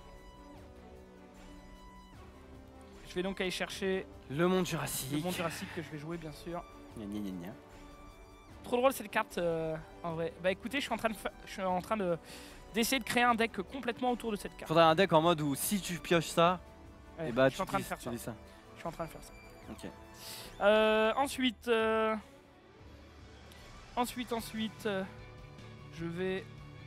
Je vais donc aller chercher Le monde le Jurassique. monde jurassique que je vais jouer bien sûr. Gna, gna, gna, gna. Trop drôle cette carte euh, en vrai. Bah écoutez, je suis en train de fa- je suis en train de d'essayer de créer un deck complètement autour de cette carte. Faudrait un deck en mode où si tu pioches ça, Ouais, et bah je suis tu en train de dis- faire tu ça. dis ça. Je suis en train de faire ça. Ok. Euh, ensuite, euh, ensuite, ensuite, euh, je vais,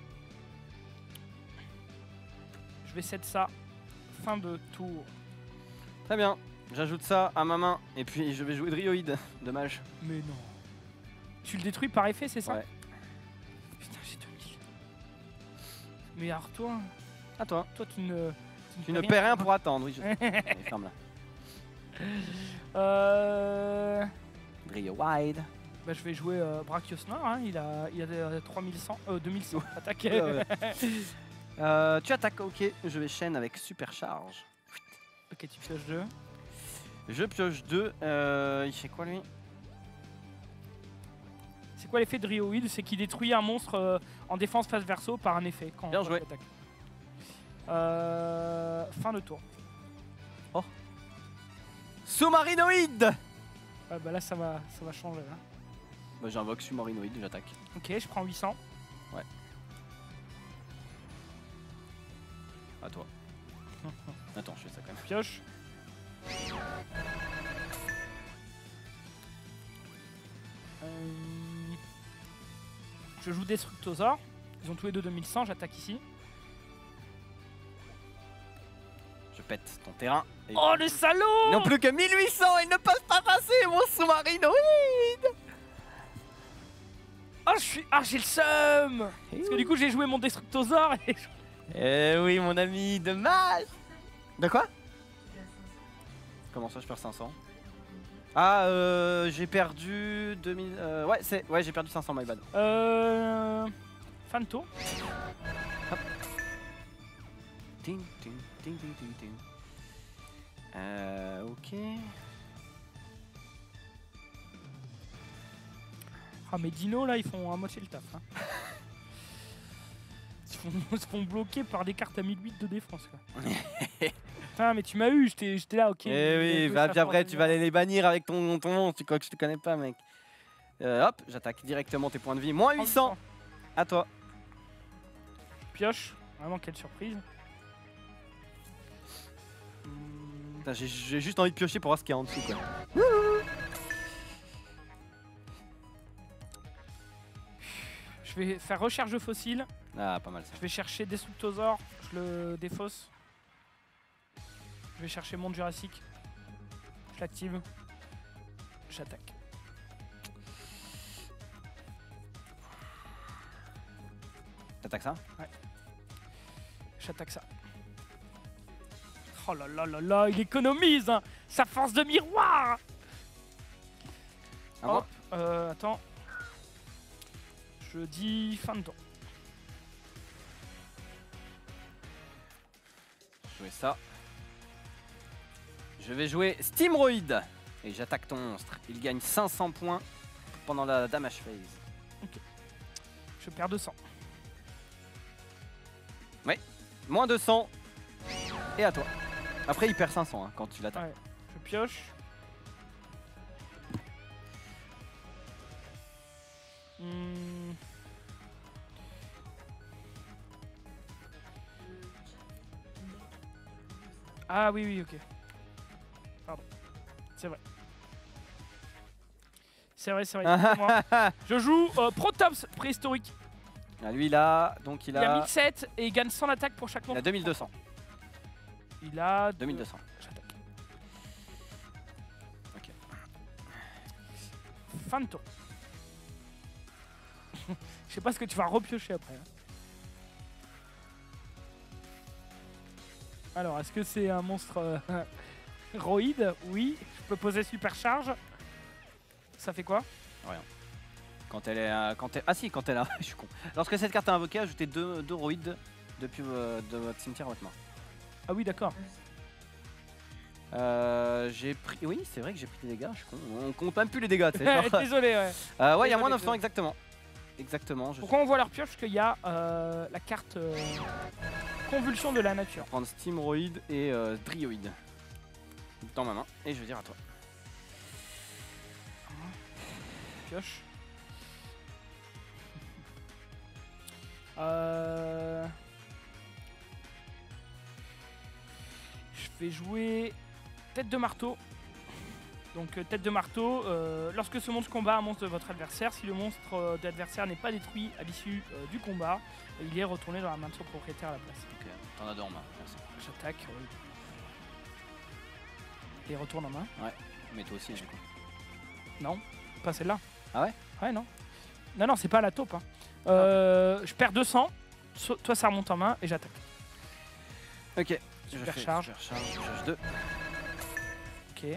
je vais set ça. Fin de tour. Très bien. J'ajoute ça à ma main et puis je vais jouer Drioïde. Dommage. Mais non. Tu le détruis par effet, c'est ça? Ouais. Putain, j'ai deux mille. Mais alors toi, À toi. toi tu ne, Tu ne perds rien pour attendre. Oui, je sais. Allez, ferme là. Euh, Drioïde. bah, je vais jouer euh, Brachios Noir. Hein. Il a, il a euh, trois mille cent, euh, deux mille cent attaque. Ouais, ouais. Euh, tu attaques, ok. Je vais chaîne avec supercharge. Ok, tu pioches deux. Je pioche deux. Euh, il fait quoi lui? C'est quoi l'effet de Drioïde? C'est qu'il détruit un monstre euh, en défense face verso par un effet quand Bien quand joué. il attaque. Euh, fin de tour. Sous-marinoïde. Ah bah là ça va, ça va changer. Hein. Bah, j'invoque sous-marinoïde, j'attaque. Ok, je prends huit cents. À toi. Attends, je fais ça quand même. Pioche. Euh, Je joue Destructosaure. Ils ont tous les deux deux mille cent, j'attaque ici. Je pète ton terrain. et- Oh le salaud! Ils n'ont plus que mille huit cents, ils ne peuvent pas passer mon sous-marinoïde. Oh je suis. Ah j'ai le seum! Parce que du coup j'ai joué mon Destructosaure et je- Eh oui, mon ami, dommage. De quoi? Comment ça, je perds cinq cents? Ah, euh, j'ai perdu deux mille. Euh, ouais, c'est, ouais, j'ai perdu cinq cents, my bad. Euh. Fin de tour. Ting, ting, ting, ting, ting, ting. Euh, ok. Ah mes dinos là ils font à moitié le taf. Hein. Ils, se font, ils se font bloquer par des cartes à mille huit de défense quoi. Putain mais tu m'as eu, j'étais j'étais là ok. Eh je vais oui, jouer bah, ça puis après, pour tu vas aller les bannir avec ton, ton monstre, tu crois que je te connais pas, mec. Euh, hop, j'attaque directement tes points de vie. Moins huit cents, à toi. Pioche, vraiment quelle surprise. Hmm, Putain, J'ai j'ai juste envie de piocher pour voir ce qu'il y a en dessous, quoi. Je vais faire recherche de fossiles. Ah, pas mal ça. Je vais chercher Destructosaure, je le défausse. Je vais chercher Monde Jurassique. Je l'active. J'attaque. T'attaques ça? J'attaque ça. Oh là là là là, il économise hein, sa force de miroir. À moi. Hop, euh, attends. Je dis fin de tour. Jouer ça. Je vais jouer Steamroid. Et j'attaque ton monstre. Il gagne cinq cents points pendant la damage phase. Je perds deux cents. Moins deux cents. Et à toi. Après, il perd cinq cents hein, quand tu l'attaques. Ouais. Je pioche. Hmm. Ah oui, oui, ok. Pardon. C'est vrai. C'est vrai, c'est vrai. excusez-moi. Je joue euh, Protops préhistorique. Ah, lui, là, donc il Il a a, mille sept et il gagne cent d'attaque pour chaque il a monstre. deux mille deux cents. Il a deux mille deux cents. J'attaque. Ok. Fin de tour. Je sais pas ce que tu vas repiocher après. hein. Alors, est-ce que c'est un monstre euh, roïde? Oui. Je peux poser supercharge. Ça fait quoi? Quand elle est. euh, quand elle... Ah si, quand elle a. Je suis con. Lorsque cette carte est invoquée, ajoutez deux, deux roïdes depuis euh, de votre cimetière à votre main. Ah oui, d'accord. Euh, j'ai pris. Oui, c'est vrai que j'ai pris des dégâts, je suis con. On compte même plus les dégâts, tu sais. genre. Désolé, ouais. Euh, ouais, il y a Désolé, moins neuf cents désolé. exactement. Exactement. Je Pourquoi on voit leur pioche? Qu'il y a euh, la carte euh, convulsion de la nature. vais prendre Steamroid et euh, Drioid dans ma main et je vais dire à toi. Pioche. Euh... Je vais jouer tête de marteau. Donc euh, tête de marteau, euh, lorsque ce monstre combat un monstre de votre adversaire, si le monstre euh, de l'adversaire n'est pas détruit à l'issue euh, du combat, il est retourné dans la main de son propriétaire à la place. Ok, t'en as deux en main. Merci. J'attaque. oui. Et retourne en main. Mais toi aussi, du coup. Non, pas celle-là. Ah ouais? Ouais, non. Non, non, c'est pas la taupe. Hein. Euh, je perds deux cents, so- toi ça remonte en main et j'attaque. Ok. Supercharge. Je fais Supercharge. Je charge deux. Ok.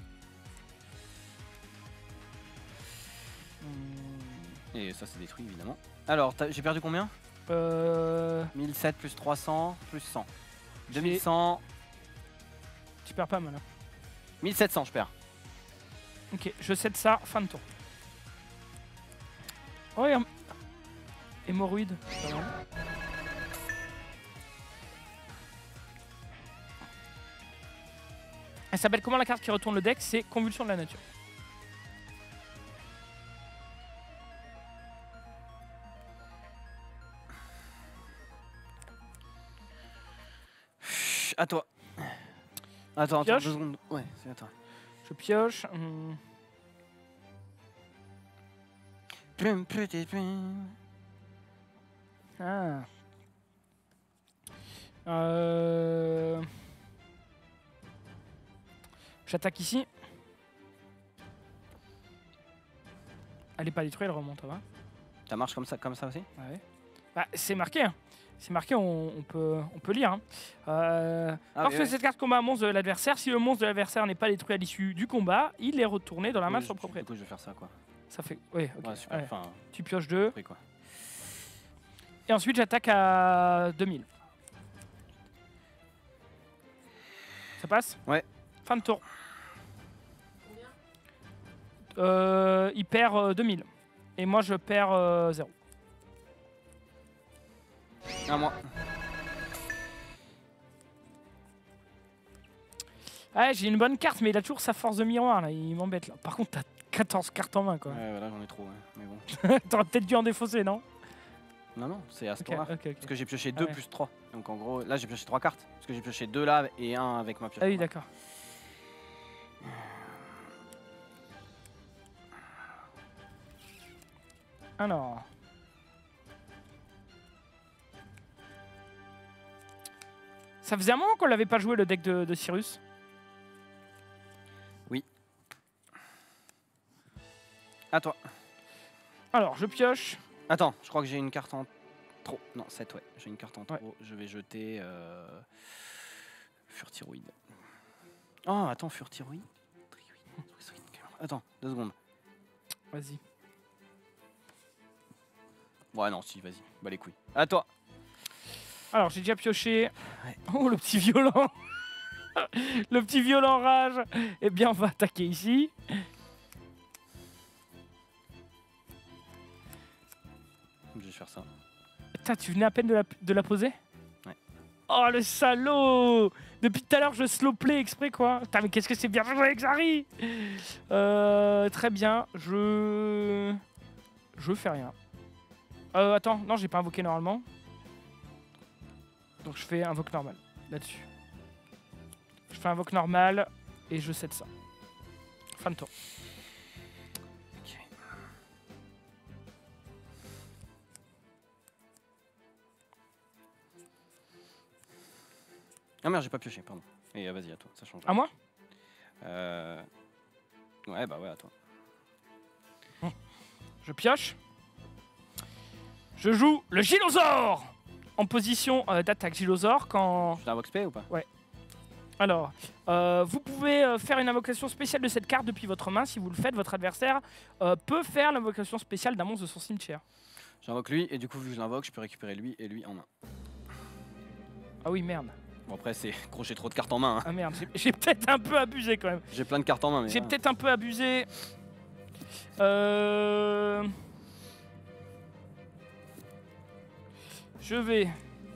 Hmm, Et ça, c'est détruit évidemment. Alors, t'as- j'ai perdu combien? Euh, mille sept plus trois cents plus cent. J'ai- deux mille cent. tu perds pas mal. Hein. mille sept cents, je perds. Ok, je cède ça, fin de tour. Oh, et un... hémorroïde. pas mal. Elle s'appelle comment la carte qui retourne le deck? C'est Convulsion de la nature. Chut, à toi. Attends, attends, Pioche. deux secondes. Ouais, c'est à toi. Je pioche. hmm, Plume, petite plume. Ah. Euh... J'attaque ici. Elle est pas détruite, elle remonte, ça va. Ça marche comme ça, comme ça aussi? Ouais. Bah, c'est marqué. Hein. C'est marqué, on, on peut, on peut lire. Hein. Euh, Ah, lorsque oui, oui. cette carte combat un monstre de l'adversaire, si le monstre de l'adversaire n'est pas détruit à l'issue du combat, il est retourné dans la main Oui, de son je- propriétaire. Du coup, je vais faire ça, quoi. Ça fait. Oui, ok. Ouais, super. Ouais. Enfin, Tu pioches deux. après, quoi. Et ensuite, j'attaque à deux mille. Ça passe? Ouais. Fin de tour. Combien? Euh, il perd euh, deux mille. Et moi, je perds euh, zéro. À moi. Ouais, j'ai une bonne carte, mais il a toujours sa force de miroir, là. Il m'embête, là. Par contre, t'as quatorze cartes en main, quoi. Ouais, voilà, j'en ai trop, ouais. Mais bon. T'aurais peut-être dû en défausser, non? Non, non, c'est à ce Ok, tour-là. ok, ok. Parce que j'ai pioché deux ouais. plus trois. Donc en gros, là j'ai pioché trois cartes. Parce que j'ai pioché deux là et un avec ma pioche. Ah oui, d'accord. Alors... Ça faisait un moment qu'on l'avait pas joué, le deck de, de Cyrus. À toi. Alors, je pioche. Attends, je crois que j'ai une carte en trop. Non, sept, ouais. J'ai une carte en trop. Ouais. Je vais jeter euh... Furtiroid. Oh, attends, Furtiroid. Attends, deux secondes. Vas-y. Ouais, non, si, vas-y. Bah les couilles. À toi. Alors, j'ai déjà pioché. Ouais. Oh, le petit violent. Le petit violent rage. Eh bien, on va attaquer ici. faire ça. Putain, tu venais à peine de la, de la poser? Ouais. Oh le salaud! Depuis tout à l'heure, je slow play exprès quoi. Putain, mais qu'est-ce que c'est bien joué avec Zari! euh, Très bien, je. Je fais rien. Euh, attends, non, j'ai pas invoqué normalement. Donc je fais invoque normal là-dessus. Je fais invoque normal et je cède ça. Fin de tour. Ok. Ah merde, j'ai pas pioché, pardon. Et euh, vas-y, à toi, ça change. À moi? Euh... Ouais, bah ouais, à toi. Je pioche. Je joue le Gynosaure en position euh, d'attaque. Gynosaure quand... Tu t'invoques P ou pas? Alors, euh, vous pouvez euh, faire une invocation spéciale de cette carte depuis votre main. Si vous le faites, votre adversaire euh, peut faire l'invocation spéciale d'un monstre de son cimetière. J'invoque lui, et du coup, vu que je l'invoque, je peux récupérer lui et lui en main. Ah oui, merde. Bon, après, c'est gros, j'ai trop de cartes en main. Hein. Ah merde, j'ai- j'ai peut-être un peu abusé quand même. J'ai plein de cartes en main, mais. J'ai hein. peut-être un peu abusé. Euh... Je vais...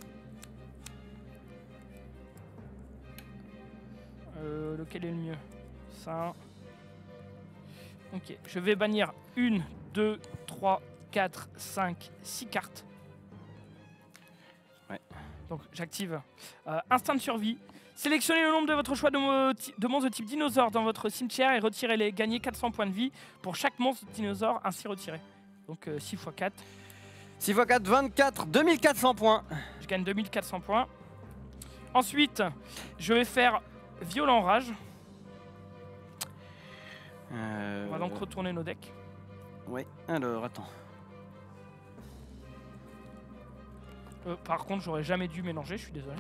Euh, lequel est le mieux? Ça. Ok, je vais bannir une, deux, trois, quatre, cinq, six cartes. Ouais. Donc j'active euh, instinct de survie. Sélectionnez le nombre de votre choix de, mo- ti- de monstres de type dinosaure dans votre cimetière et retirez-les. Gagnez quatre cents points de vie pour chaque monstre dinosaure ainsi retiré. Donc euh, six fois quatre, six fois quatre, vingt-quatre, deux mille quatre cents points. je gagne deux mille quatre cents points. Ensuite, je vais faire violent rage. Euh... On va donc retourner nos decks. Ouais, alors, attends. Euh, par contre, j'aurais jamais dû mélanger, je suis désolé.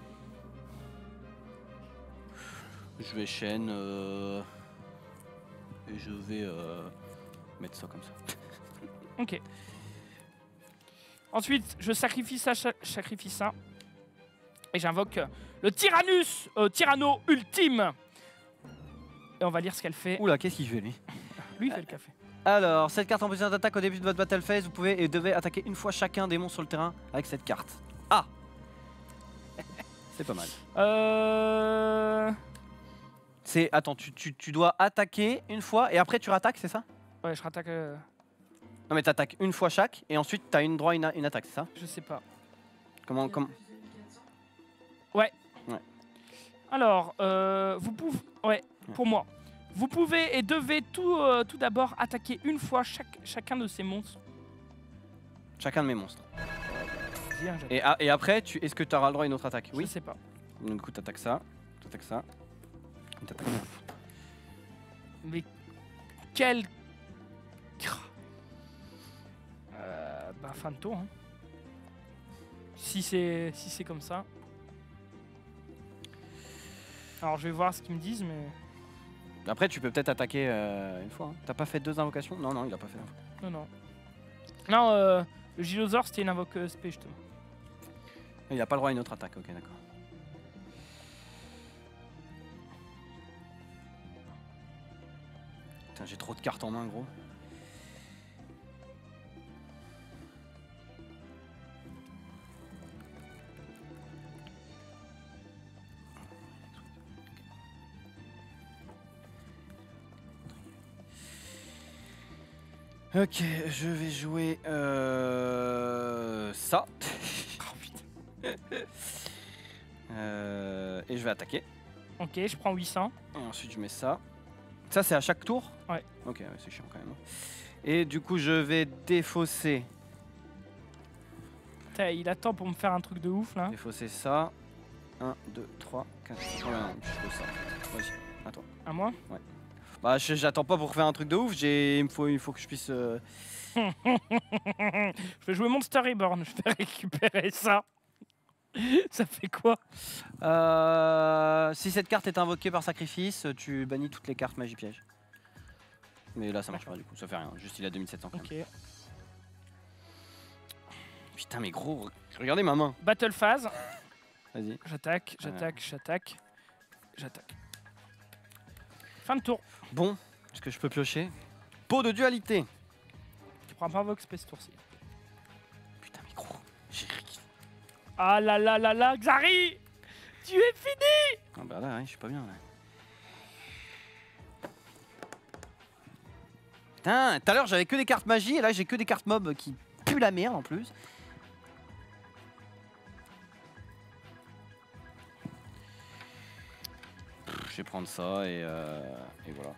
Je vais chaîne. Euh... Et je vais euh... mettre ça comme ça. Ok. Ensuite, je sacrifie ça, cha- sacrifie ça. Et j'invoque le Tyrannus, euh, Tyranno ultime. Et on va lire ce qu'elle fait. Oula, qu'est-ce qu'il fait lui? Lui, il fait le café. Alors, cette carte en position d'attaque au début de votre battle phase, vous pouvez et devez attaquer une fois chacun des monstres sur le terrain avec cette carte. Ah. C'est pas mal. Euh... C'est. Attends, tu, tu, tu dois attaquer une fois et après tu rattaques, c'est ça? Ouais, je rattaque. euh, Non, mais t'attaques une fois chaque et ensuite t'as une droit, une, a- une attaque, c'est ça? Je sais pas. Comment. comment... Alors, euh, vous pouvez. Ouais, pour moi. Vous pouvez et devez tout, euh, tout d'abord attaquer une fois chaque, chacun de ces monstres. Chacun de mes monstres. Bien, j'attaque. Et, a- et après, tu, est-ce que tu auras le droit à une autre attaque? Je Oui. sais pas. Donc, du coup, t'attaques ça, t'attaques ça, et t'attaques ça. Mais quel. Euh, bah, fin de tour. Hein. Si c'est si c'est comme ça. Alors, je vais voir ce qu'ils me disent, mais. Après, tu peux peut-être attaquer euh, une fois. Hein. T'as pas fait deux invocations? Non, non, il a pas fait. Non, non. Non, euh, le Gynosaure, c'était une invoque euh, spé, justement. Il a pas le droit à une autre attaque, ok, d'accord. Putain, j'ai trop de cartes en main, gros. Ok, je vais jouer euh, ça. Oh putain. Euh, et je vais attaquer. Ok, je prends huit cents. Et ensuite je mets ça. Ça c'est à chaque tour? Ouais. Ok, ouais, c'est chiant quand même. Et du coup je vais défausser. Putain, il attend pour me faire un truc de ouf là. Défausser ça. un, deux, trois, quatre. Oh ouais, non, je fais ça. Vas-y, à toi. À moi. Bah je- j'attends pas pour faire un truc de ouf, j'ai il me faut il faut que je puisse euh, Je vais jouer Monster Reborn, je vais récupérer ça. Ça fait quoi? euh, si cette carte est invoquée par sacrifice, tu bannis toutes les cartes magie piège. Mais là ça marche pas du coup, ça fait rien, juste il a deux mille sept cents quand même. Ok. Putain mais gros, regardez ma main. Battle phase. Vas-y. J'attaque, j'attaque, j'attaque, j'attaque. Fin de tour. Bon, est-ce que je peux piocher? Pot de dualité. Tu prends pas Vox Space tour-ci. Ah là là là là, Xari, tu es fini. Ah bah là, ouais, je suis pas bien là. Putain, tout à l'heure j'avais que des cartes magie et là j'ai que des cartes mob qui puent la merde en plus. Pff, je vais prendre ça et, euh, et voilà.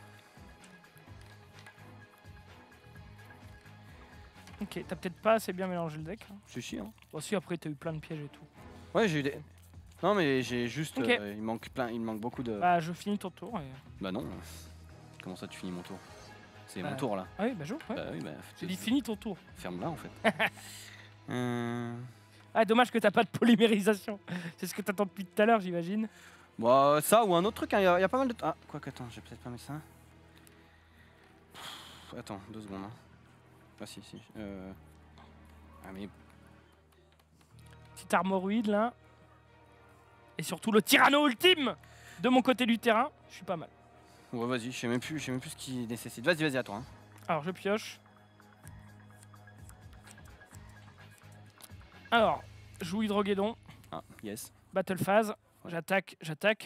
Ok, t'as peut-être pas assez bien mélangé le deck. Hein. Je suis hein. Aussi après t'as eu plein de pièges et tout. Ouais, j'ai eu des. Non, mais j'ai juste. Ok. euh, il manque plein, il manque beaucoup de. Bah je finis ton tour. Et... Bah non. Comment ça, tu finis mon tour? C'est Bah, mon tour là. Ah oui, bah joue. Ouais. Bah oui, bah. J'ai dit finis ton tour. Ferme-la en fait. euh... Ah dommage que t'as pas de polymérisation. C'est ce que t'attends depuis tout à l'heure, j'imagine. Bon, ça ou un autre truc, il hein, y, y a pas mal de. Ah, quoi qu'attends, j'ai peut-être pas mis ça. Pff, attends, deux secondes. Hein. Ah si, si. Euh... Ah mais. Petite armoroïde là. Et surtout le tyranno ultime de mon côté du terrain. Je suis pas mal. Ouais, vas-y, je sais même plus, je sais même plus ce qu'il nécessite. Vas-y, vas-y, à toi. Hein. Alors je pioche. Alors, joue Hydroguédon. Ah, yes. Battle phase. J'attaque, j'attaque.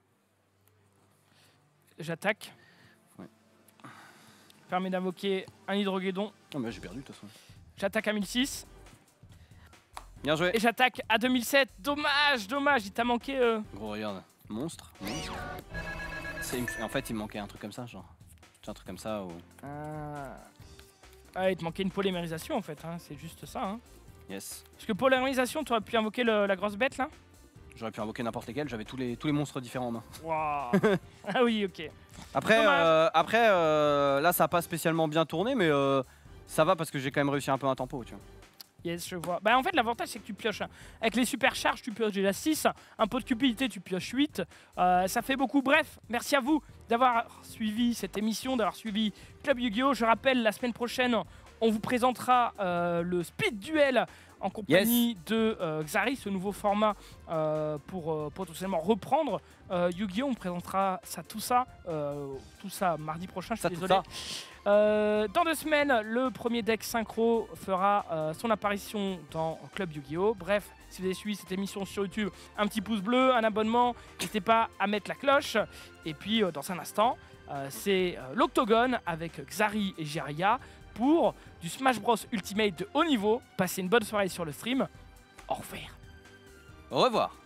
J'attaque. Ouais. Permet d'invoquer un Hydroguédon. Ah bah j'ai perdu de toute façon. J'attaque à mille six. Bien joué. Et j'attaque à deux mille sept. Dommage, dommage, il t'a manqué. Euh... Gros, regarde. Monstre, monstre. C'est- En fait, il me manquait un truc comme ça, genre. Un truc comme ça ou. Ah. Ah, il te manquait une polymérisation en fait, hein. C'est juste ça. Hein. Yes. Parce que polymérisation, tu aurais pu invoquer le- la grosse bête là. J'aurais pu invoquer n'importe lesquels, j'avais tous les, tous les monstres différents en main. Waouh. Ah oui, ok. Après, Dommage. euh, après euh, là, ça a pas spécialement bien tourné, mais euh, ça va parce que j'ai quand même réussi un peu un tempo, tu vois. Yes, je vois. Bah en fait l'avantage c'est que tu pioches. Avec les super charges tu pioches déjà six, un pot de cupidité tu pioches huit. Euh, ça fait beaucoup. Bref, merci à vous d'avoir suivi cette émission, d'avoir suivi Club Yu-Gi-Oh! Je rappelle, la semaine prochaine, on vous présentera euh, le Speed Duel en compagnie de euh, Xari, ce nouveau format euh, pour euh, potentiellement reprendre euh, Yu-Gi-Oh! On présentera ça, tout ça, euh, tout ça mardi prochain, je suis Ça, tout désolé. ça. Euh, dans deux semaines, le premier deck synchro fera euh, son apparition dans Club Yu-Gi-Oh! Bref, si vous avez suivi cette émission sur YouTube, un petit pouce bleu, un abonnement, n'hésitez pas à mettre la cloche. Et puis, euh, dans un instant, euh, c'est euh, l'Octogone avec Xari et Jiraiya pour du Smash Bros Ultimate de haut niveau. Passez une bonne soirée sur le stream. Au revoir. Au revoir.